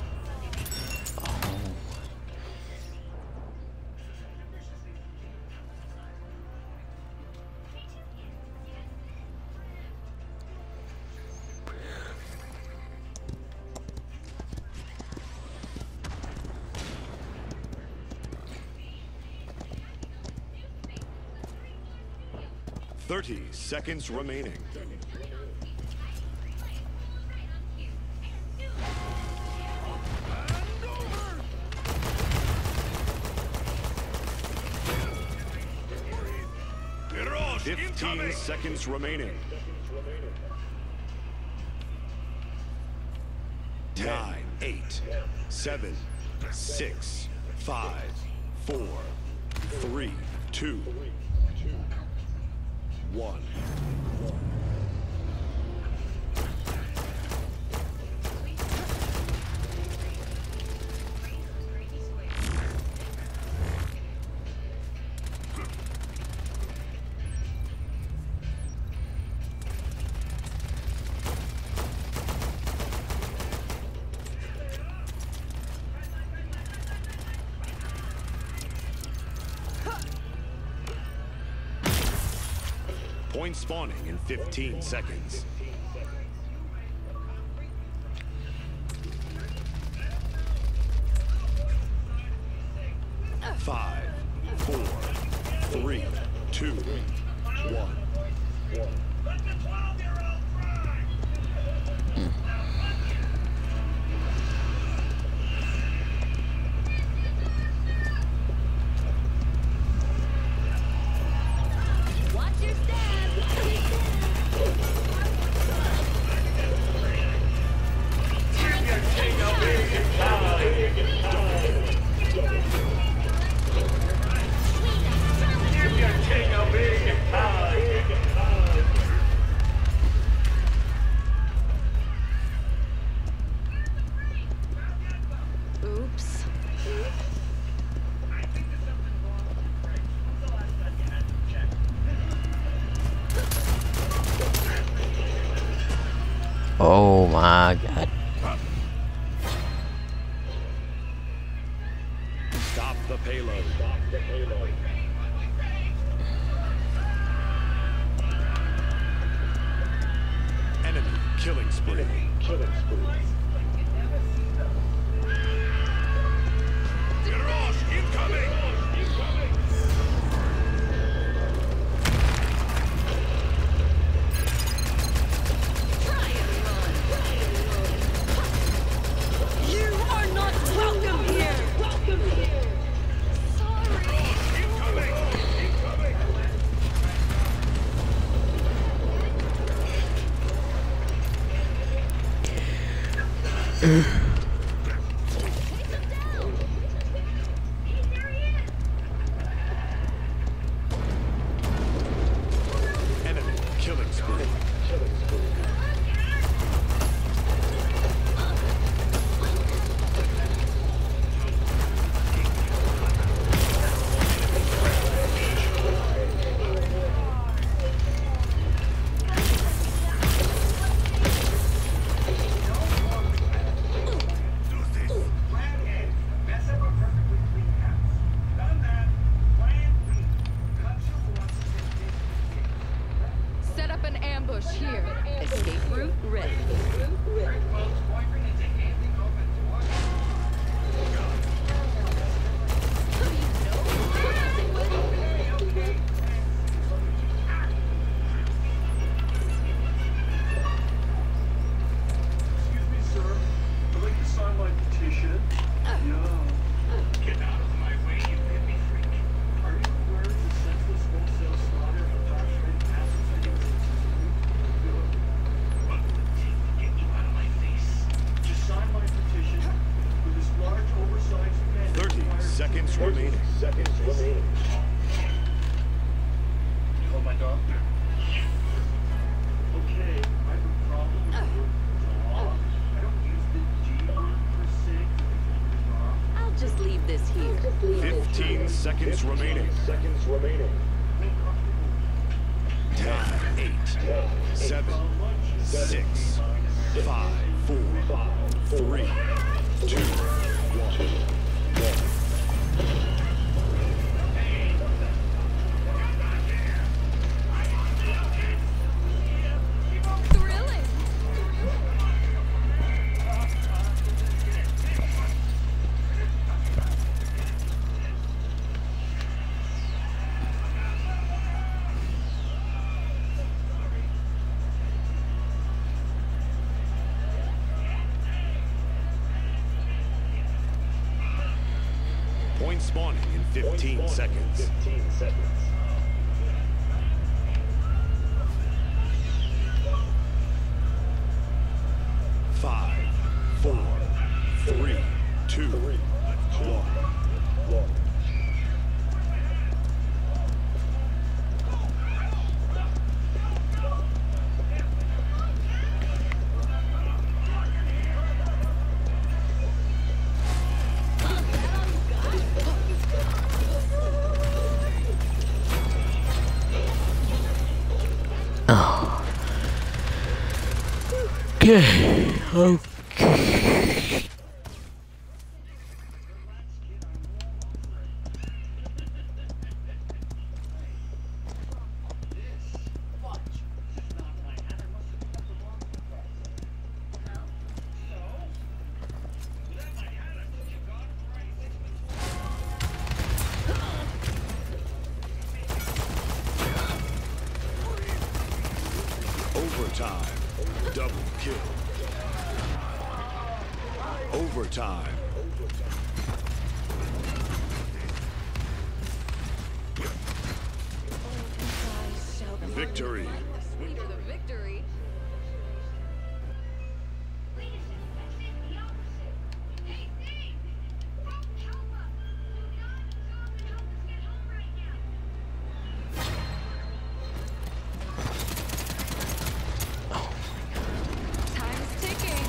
[SPEAKER 4] Thirty seconds remaining. Fifteen seconds remaining. Nine, eight, seven, six, five, four, three, two, one. Point spawning in fifteen seconds. Five, four, three, two, one.
[SPEAKER 2] Oops.
[SPEAKER 1] Oh my god.
[SPEAKER 4] Stop the payload. Enemy killing spree. Mirage incoming!
[SPEAKER 9] You are not welcome here!
[SPEAKER 4] Incoming! Incoming! Enemy killing spree.
[SPEAKER 2] Set up an ambush here. Escape route ready.
[SPEAKER 6] Excuse me, sir. I'd like to sign my petition. Yeah. Get out of my way, you hippie freak. Are you aware of the senseless wholesale slaughter of incarcerated passengers in Sicily? What would it take to get you out of my face? Just sign my petition for this large, oversized man.
[SPEAKER 4] Thirty seconds remaining. Seconds remaining.
[SPEAKER 6] You hold my dog? Okay, I have a problem with the word dog. I don't use the G word per se for the dog.
[SPEAKER 2] I'll just leave this here.
[SPEAKER 4] Fifteen seconds remaining. Seconds remaining. Ten, eight, seven, six, five, four, three, two, one.
[SPEAKER 9] Thrilling.
[SPEAKER 4] Point spawning in fifteen seconds. Five, four, three, two, one.
[SPEAKER 1] Okay. Okay.
[SPEAKER 4] Overtime. Double kill. Overtime. Victory.
[SPEAKER 2] Sweeter the victory.
[SPEAKER 9] Time's ticking.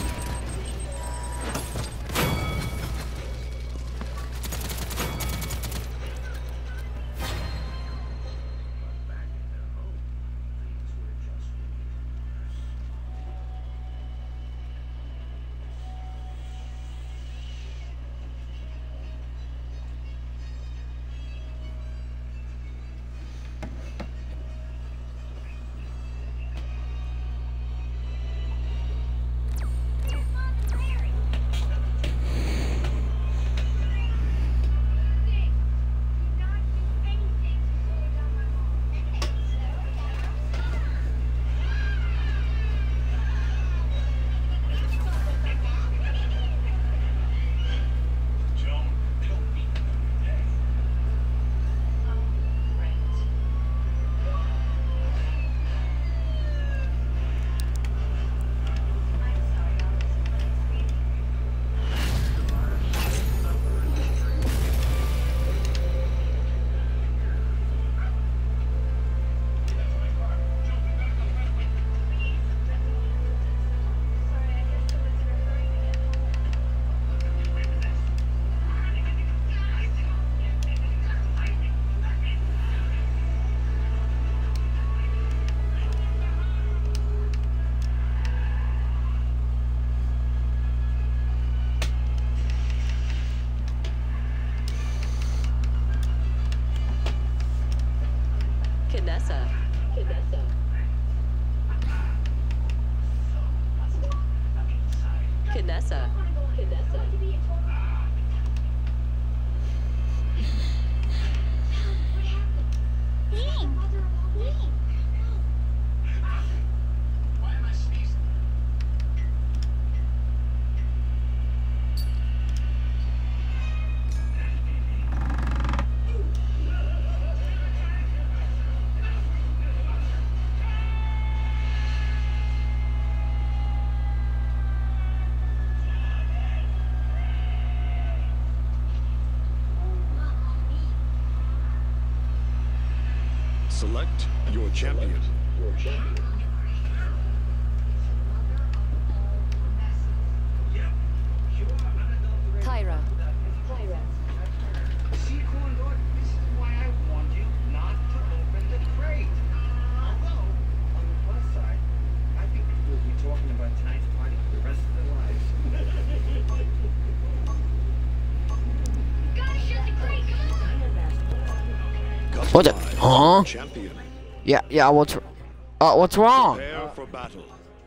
[SPEAKER 9] Cadessa. Cadessa. Cadessa. Cadessa.
[SPEAKER 6] Why am I sneezing?
[SPEAKER 4] Select your champion.
[SPEAKER 2] Kyra.
[SPEAKER 6] See, Corndog, this is why I warned you not to open the crate. Although, on the plus side, I think we'll be talking about tonight's party for the rest of their lives.
[SPEAKER 1] What's it? Huh?
[SPEAKER 4] Champion.
[SPEAKER 1] Yeah, yeah, what's... Uh, what's wrong?
[SPEAKER 4] Prepare for battle.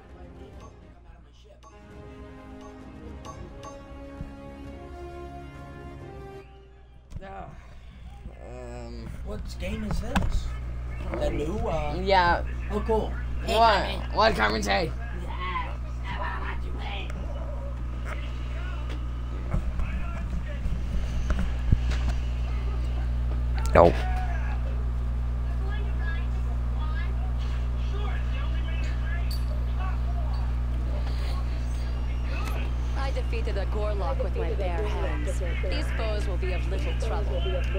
[SPEAKER 1] Um...
[SPEAKER 10] What game is this? The new, uh...
[SPEAKER 1] Yeah.
[SPEAKER 10] Oh, cool. Hey,
[SPEAKER 1] What?
[SPEAKER 10] Carmen.
[SPEAKER 1] What did Carmen say? No.
[SPEAKER 2] I defeated a Gorlock with my bare hands. These foes will be of little trouble.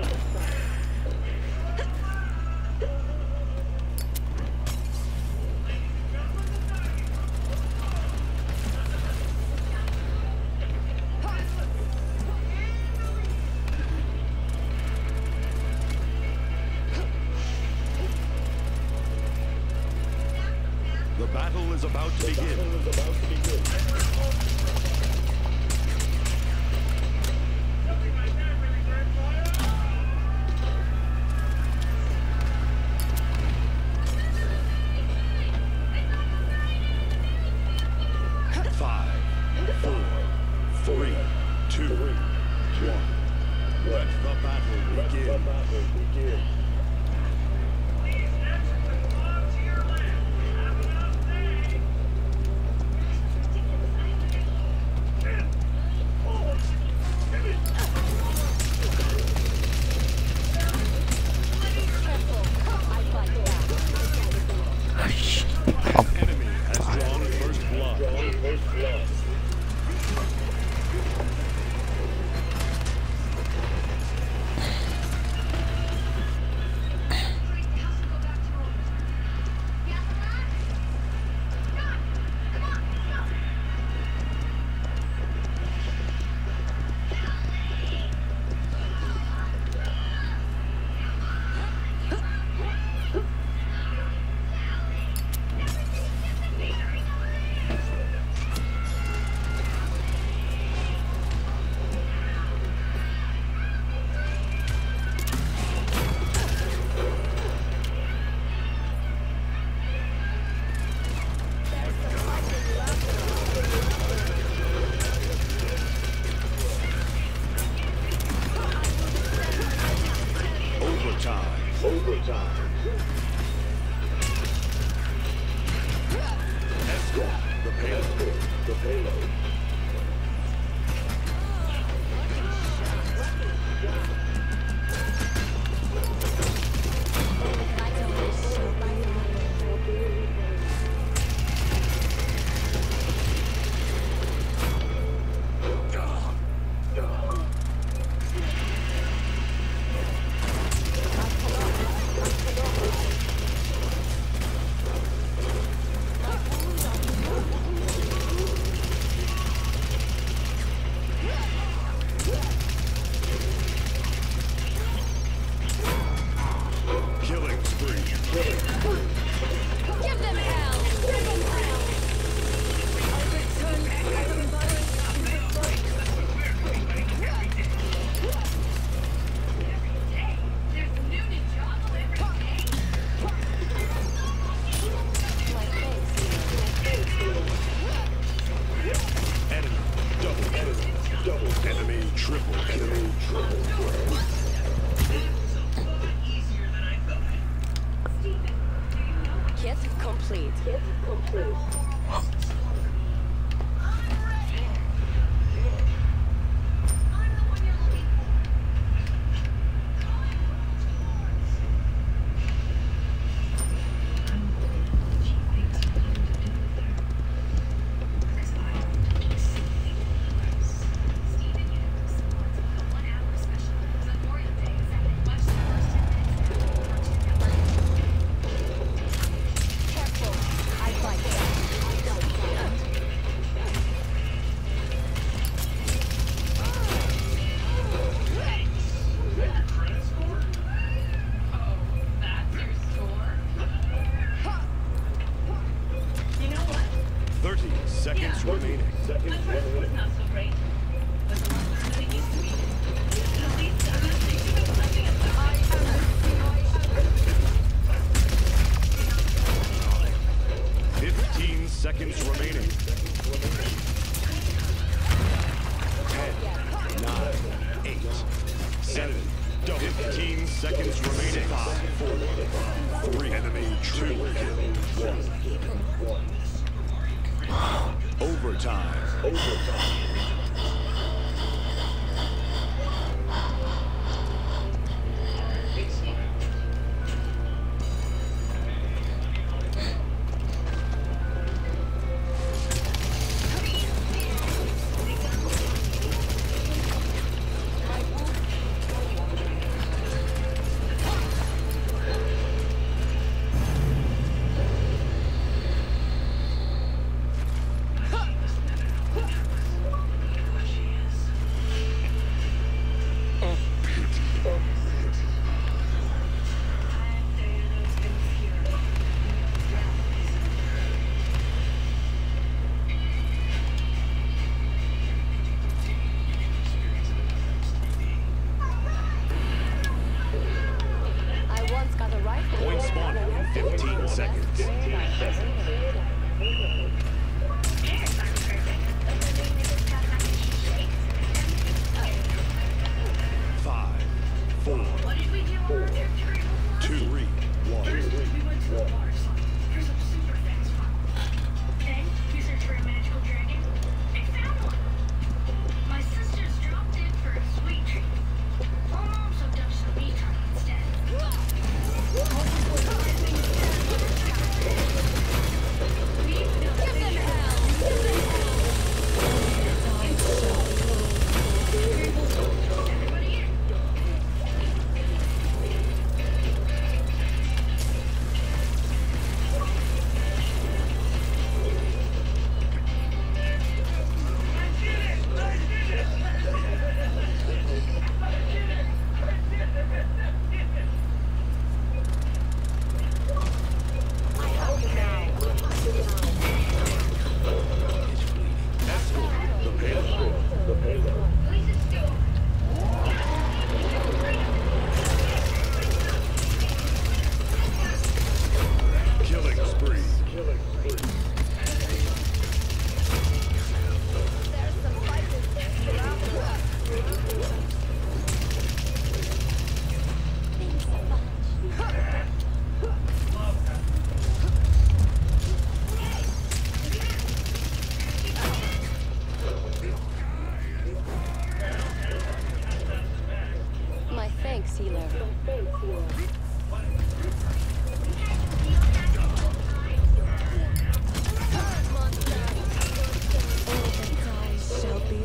[SPEAKER 4] The battle is about to begin. Five, four, three, two, one. Let the battle begin. Enemy has drawn first blood. Overtime. Overtime. Escort the payload. The payload. Killing spree.
[SPEAKER 2] Give them hell! Give them hell!
[SPEAKER 4] Enemy double. Enemy double. Enemy triple. Enemy triple.
[SPEAKER 2] Kit complete. Kit complete.
[SPEAKER 4] Thirty seconds remaining. Seconds remaining.
[SPEAKER 5] Not so great. But the longer than it used to be. At least I'm gonna take you with something at the
[SPEAKER 4] seconds remaining. ten, nine, eight, seven, fifteen seconds remaining. five, four, three, enemy, two, one. Overtime. Overtime. Point spawning in fifteen seconds. Five, four, four, two, three, one.
[SPEAKER 3] We went to the bar for some super fast fun. Then we searched for a magical dragon and found one. My sisters dropped in for a sweet treat. My mom soaked up some meat tart instead.
[SPEAKER 11] My thanks, healer. Shall be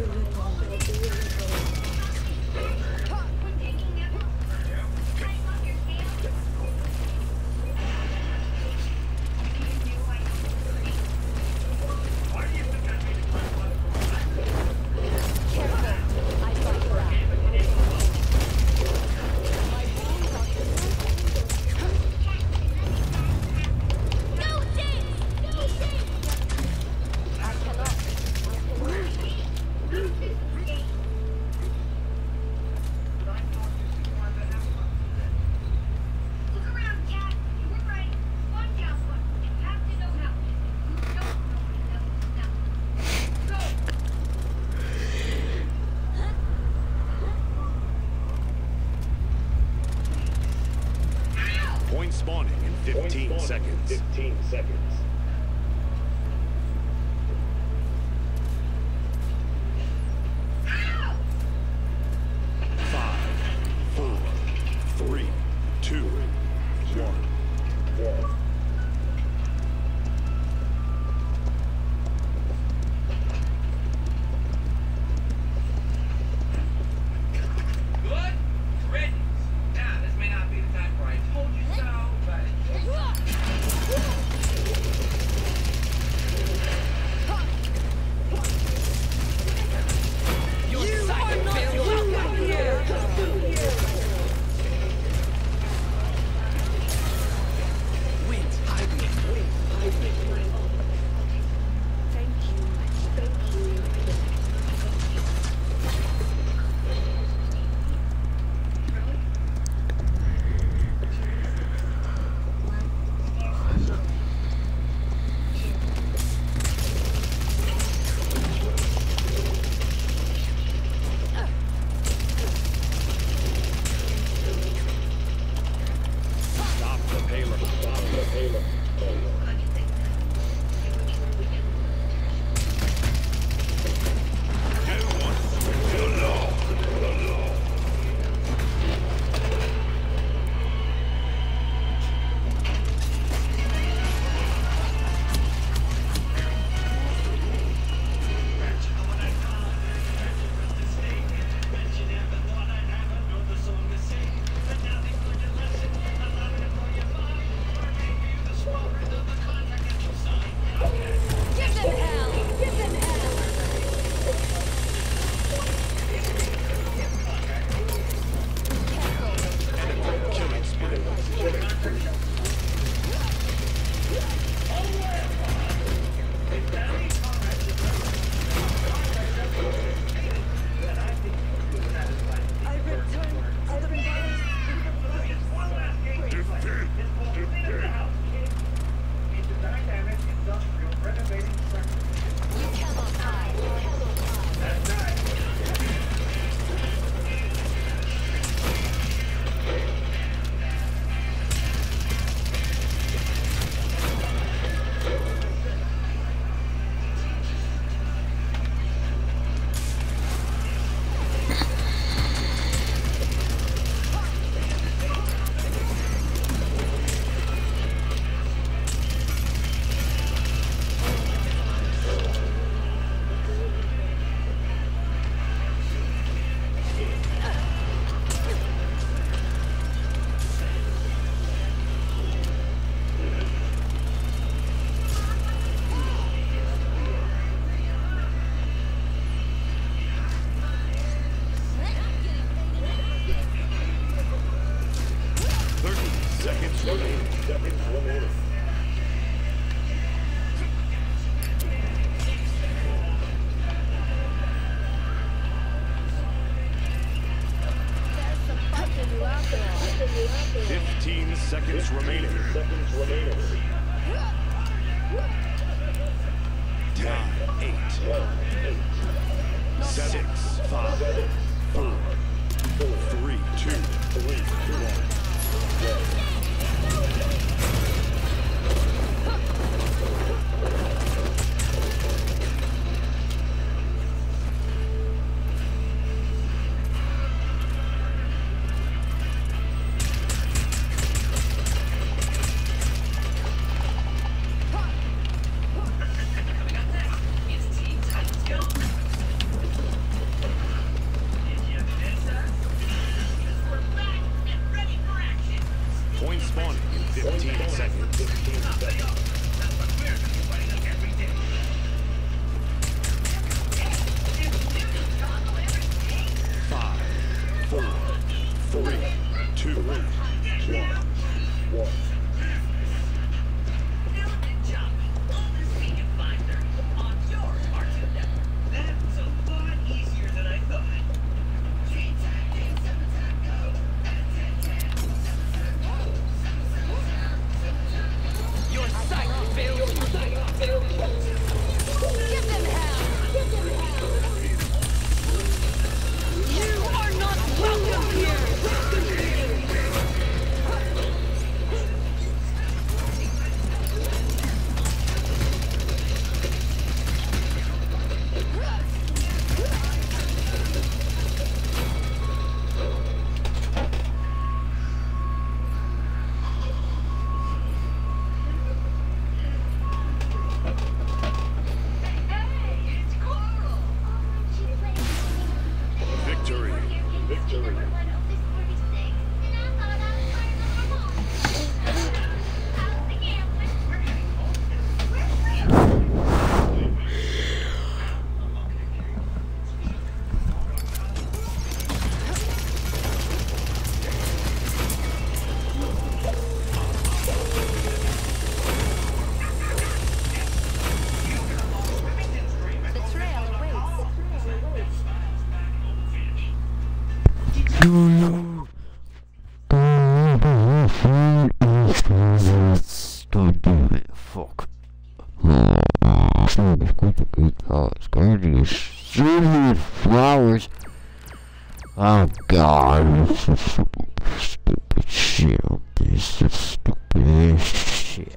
[SPEAKER 4] Point spawning in fifteen seconds. fifteen seconds. Five, four, three, two, one.
[SPEAKER 8] Good riddance. Now, this may not be the time where I told you so, but... Your
[SPEAKER 9] You
[SPEAKER 8] sight
[SPEAKER 9] are not
[SPEAKER 8] fails you.
[SPEAKER 9] welcome here!
[SPEAKER 8] We
[SPEAKER 4] Fifteen seconds remaining. Ten, eight, six, five, four, three, two, one. Point spawning in fifteen seconds. Five, four, three, two, one.
[SPEAKER 1] Fuck. It's going to eat it's going to be flowers. Oh god, this is stupid shit. This is stupid shit.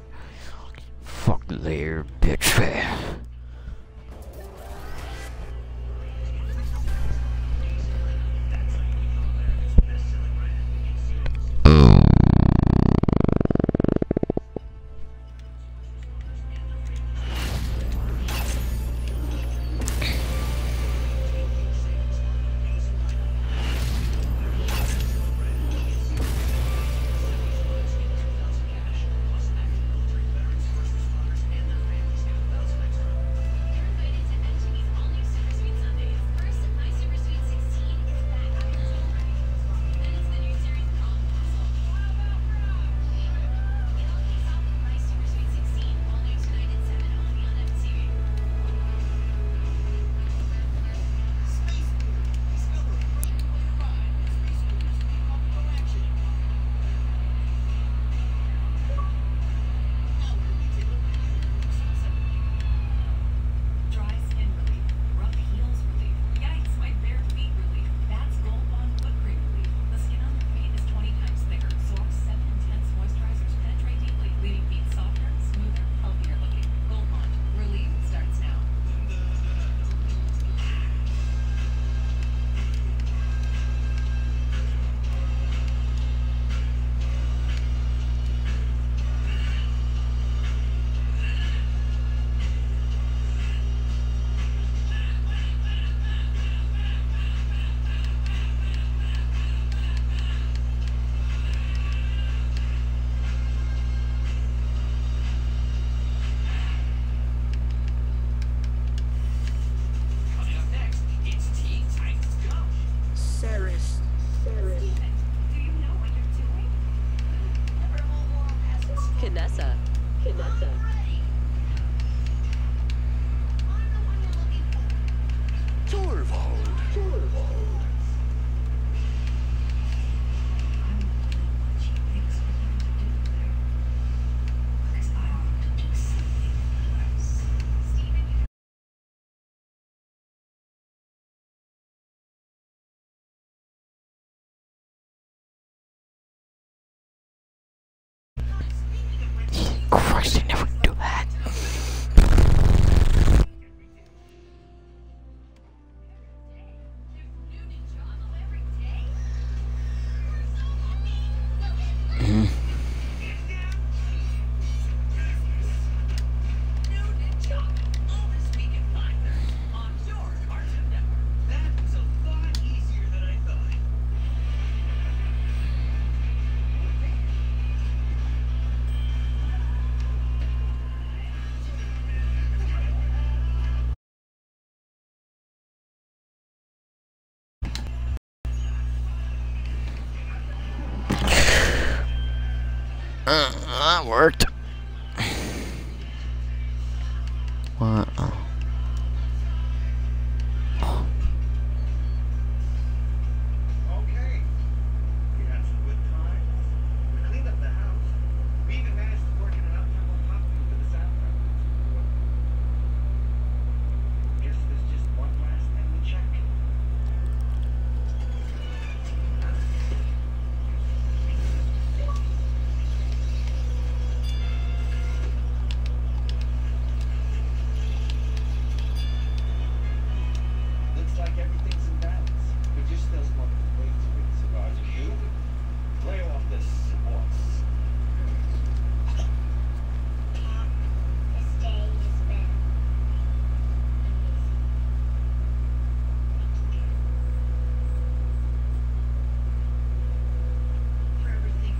[SPEAKER 11] Kinessa. Kinessa.
[SPEAKER 7] Torvald. Torvald.
[SPEAKER 1] Christ, I never do that. Mm. Uh, that worked. What? Oh.
[SPEAKER 6] Okay. We had some good times. We cleaned up the house. We even managed to work in an uptempo pop group for the soundtrack. Guess there's just one last thing to check. Looks like everything's in balance. But you're still smoking way too many cigars. You lay off this sports.
[SPEAKER 3] This day has been
[SPEAKER 5] For everything.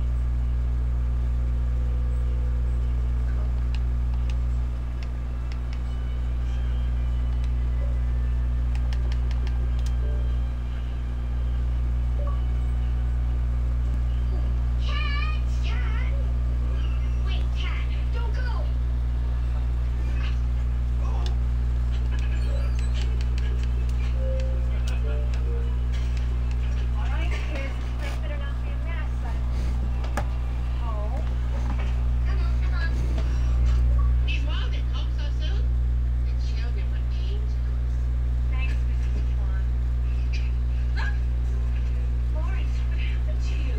[SPEAKER 3] Cat! Cat! Wait, Cat, don't go! Alright, kids, this place better not be a mess, but... Oh. Come on, come on.
[SPEAKER 5] He's Walden. Home so soon? The children were angels.
[SPEAKER 3] Thanks, Missus Swan. Lawrence, what happened to you?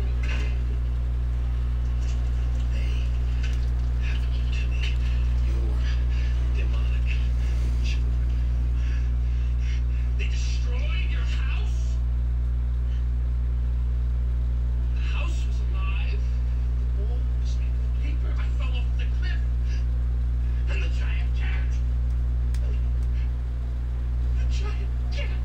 [SPEAKER 6] They happened to me. Your demonic children. They destroyed your house? The house was alive. The wall was made of paper. I fell off the cliff. And the giant cat. The giant cat.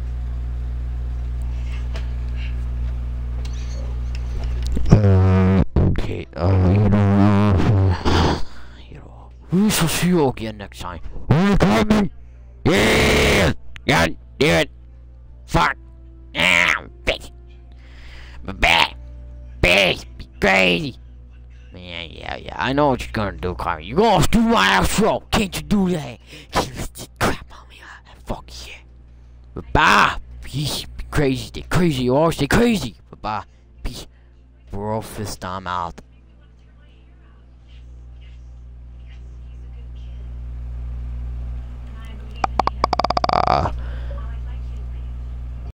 [SPEAKER 1] Uh, okay, uh, you know, uh, you know, we shall see you again next time. Are you coming? Yeah! God damn it! Fuck! Ah, bitch! My back! Bitch! Be crazy! Yeah, yeah, yeah, I know what you're gonna do, Carmen. You're gonna do my outro! Can't you do that? Just crap on me. Fuck yeah. Bye-bye! Peace. Be crazy. Stay crazy. You always stay crazy. Bye-bye. Peace. Bro, fist, I'm out.
[SPEAKER 3] I believe in you.
[SPEAKER 1] Uh.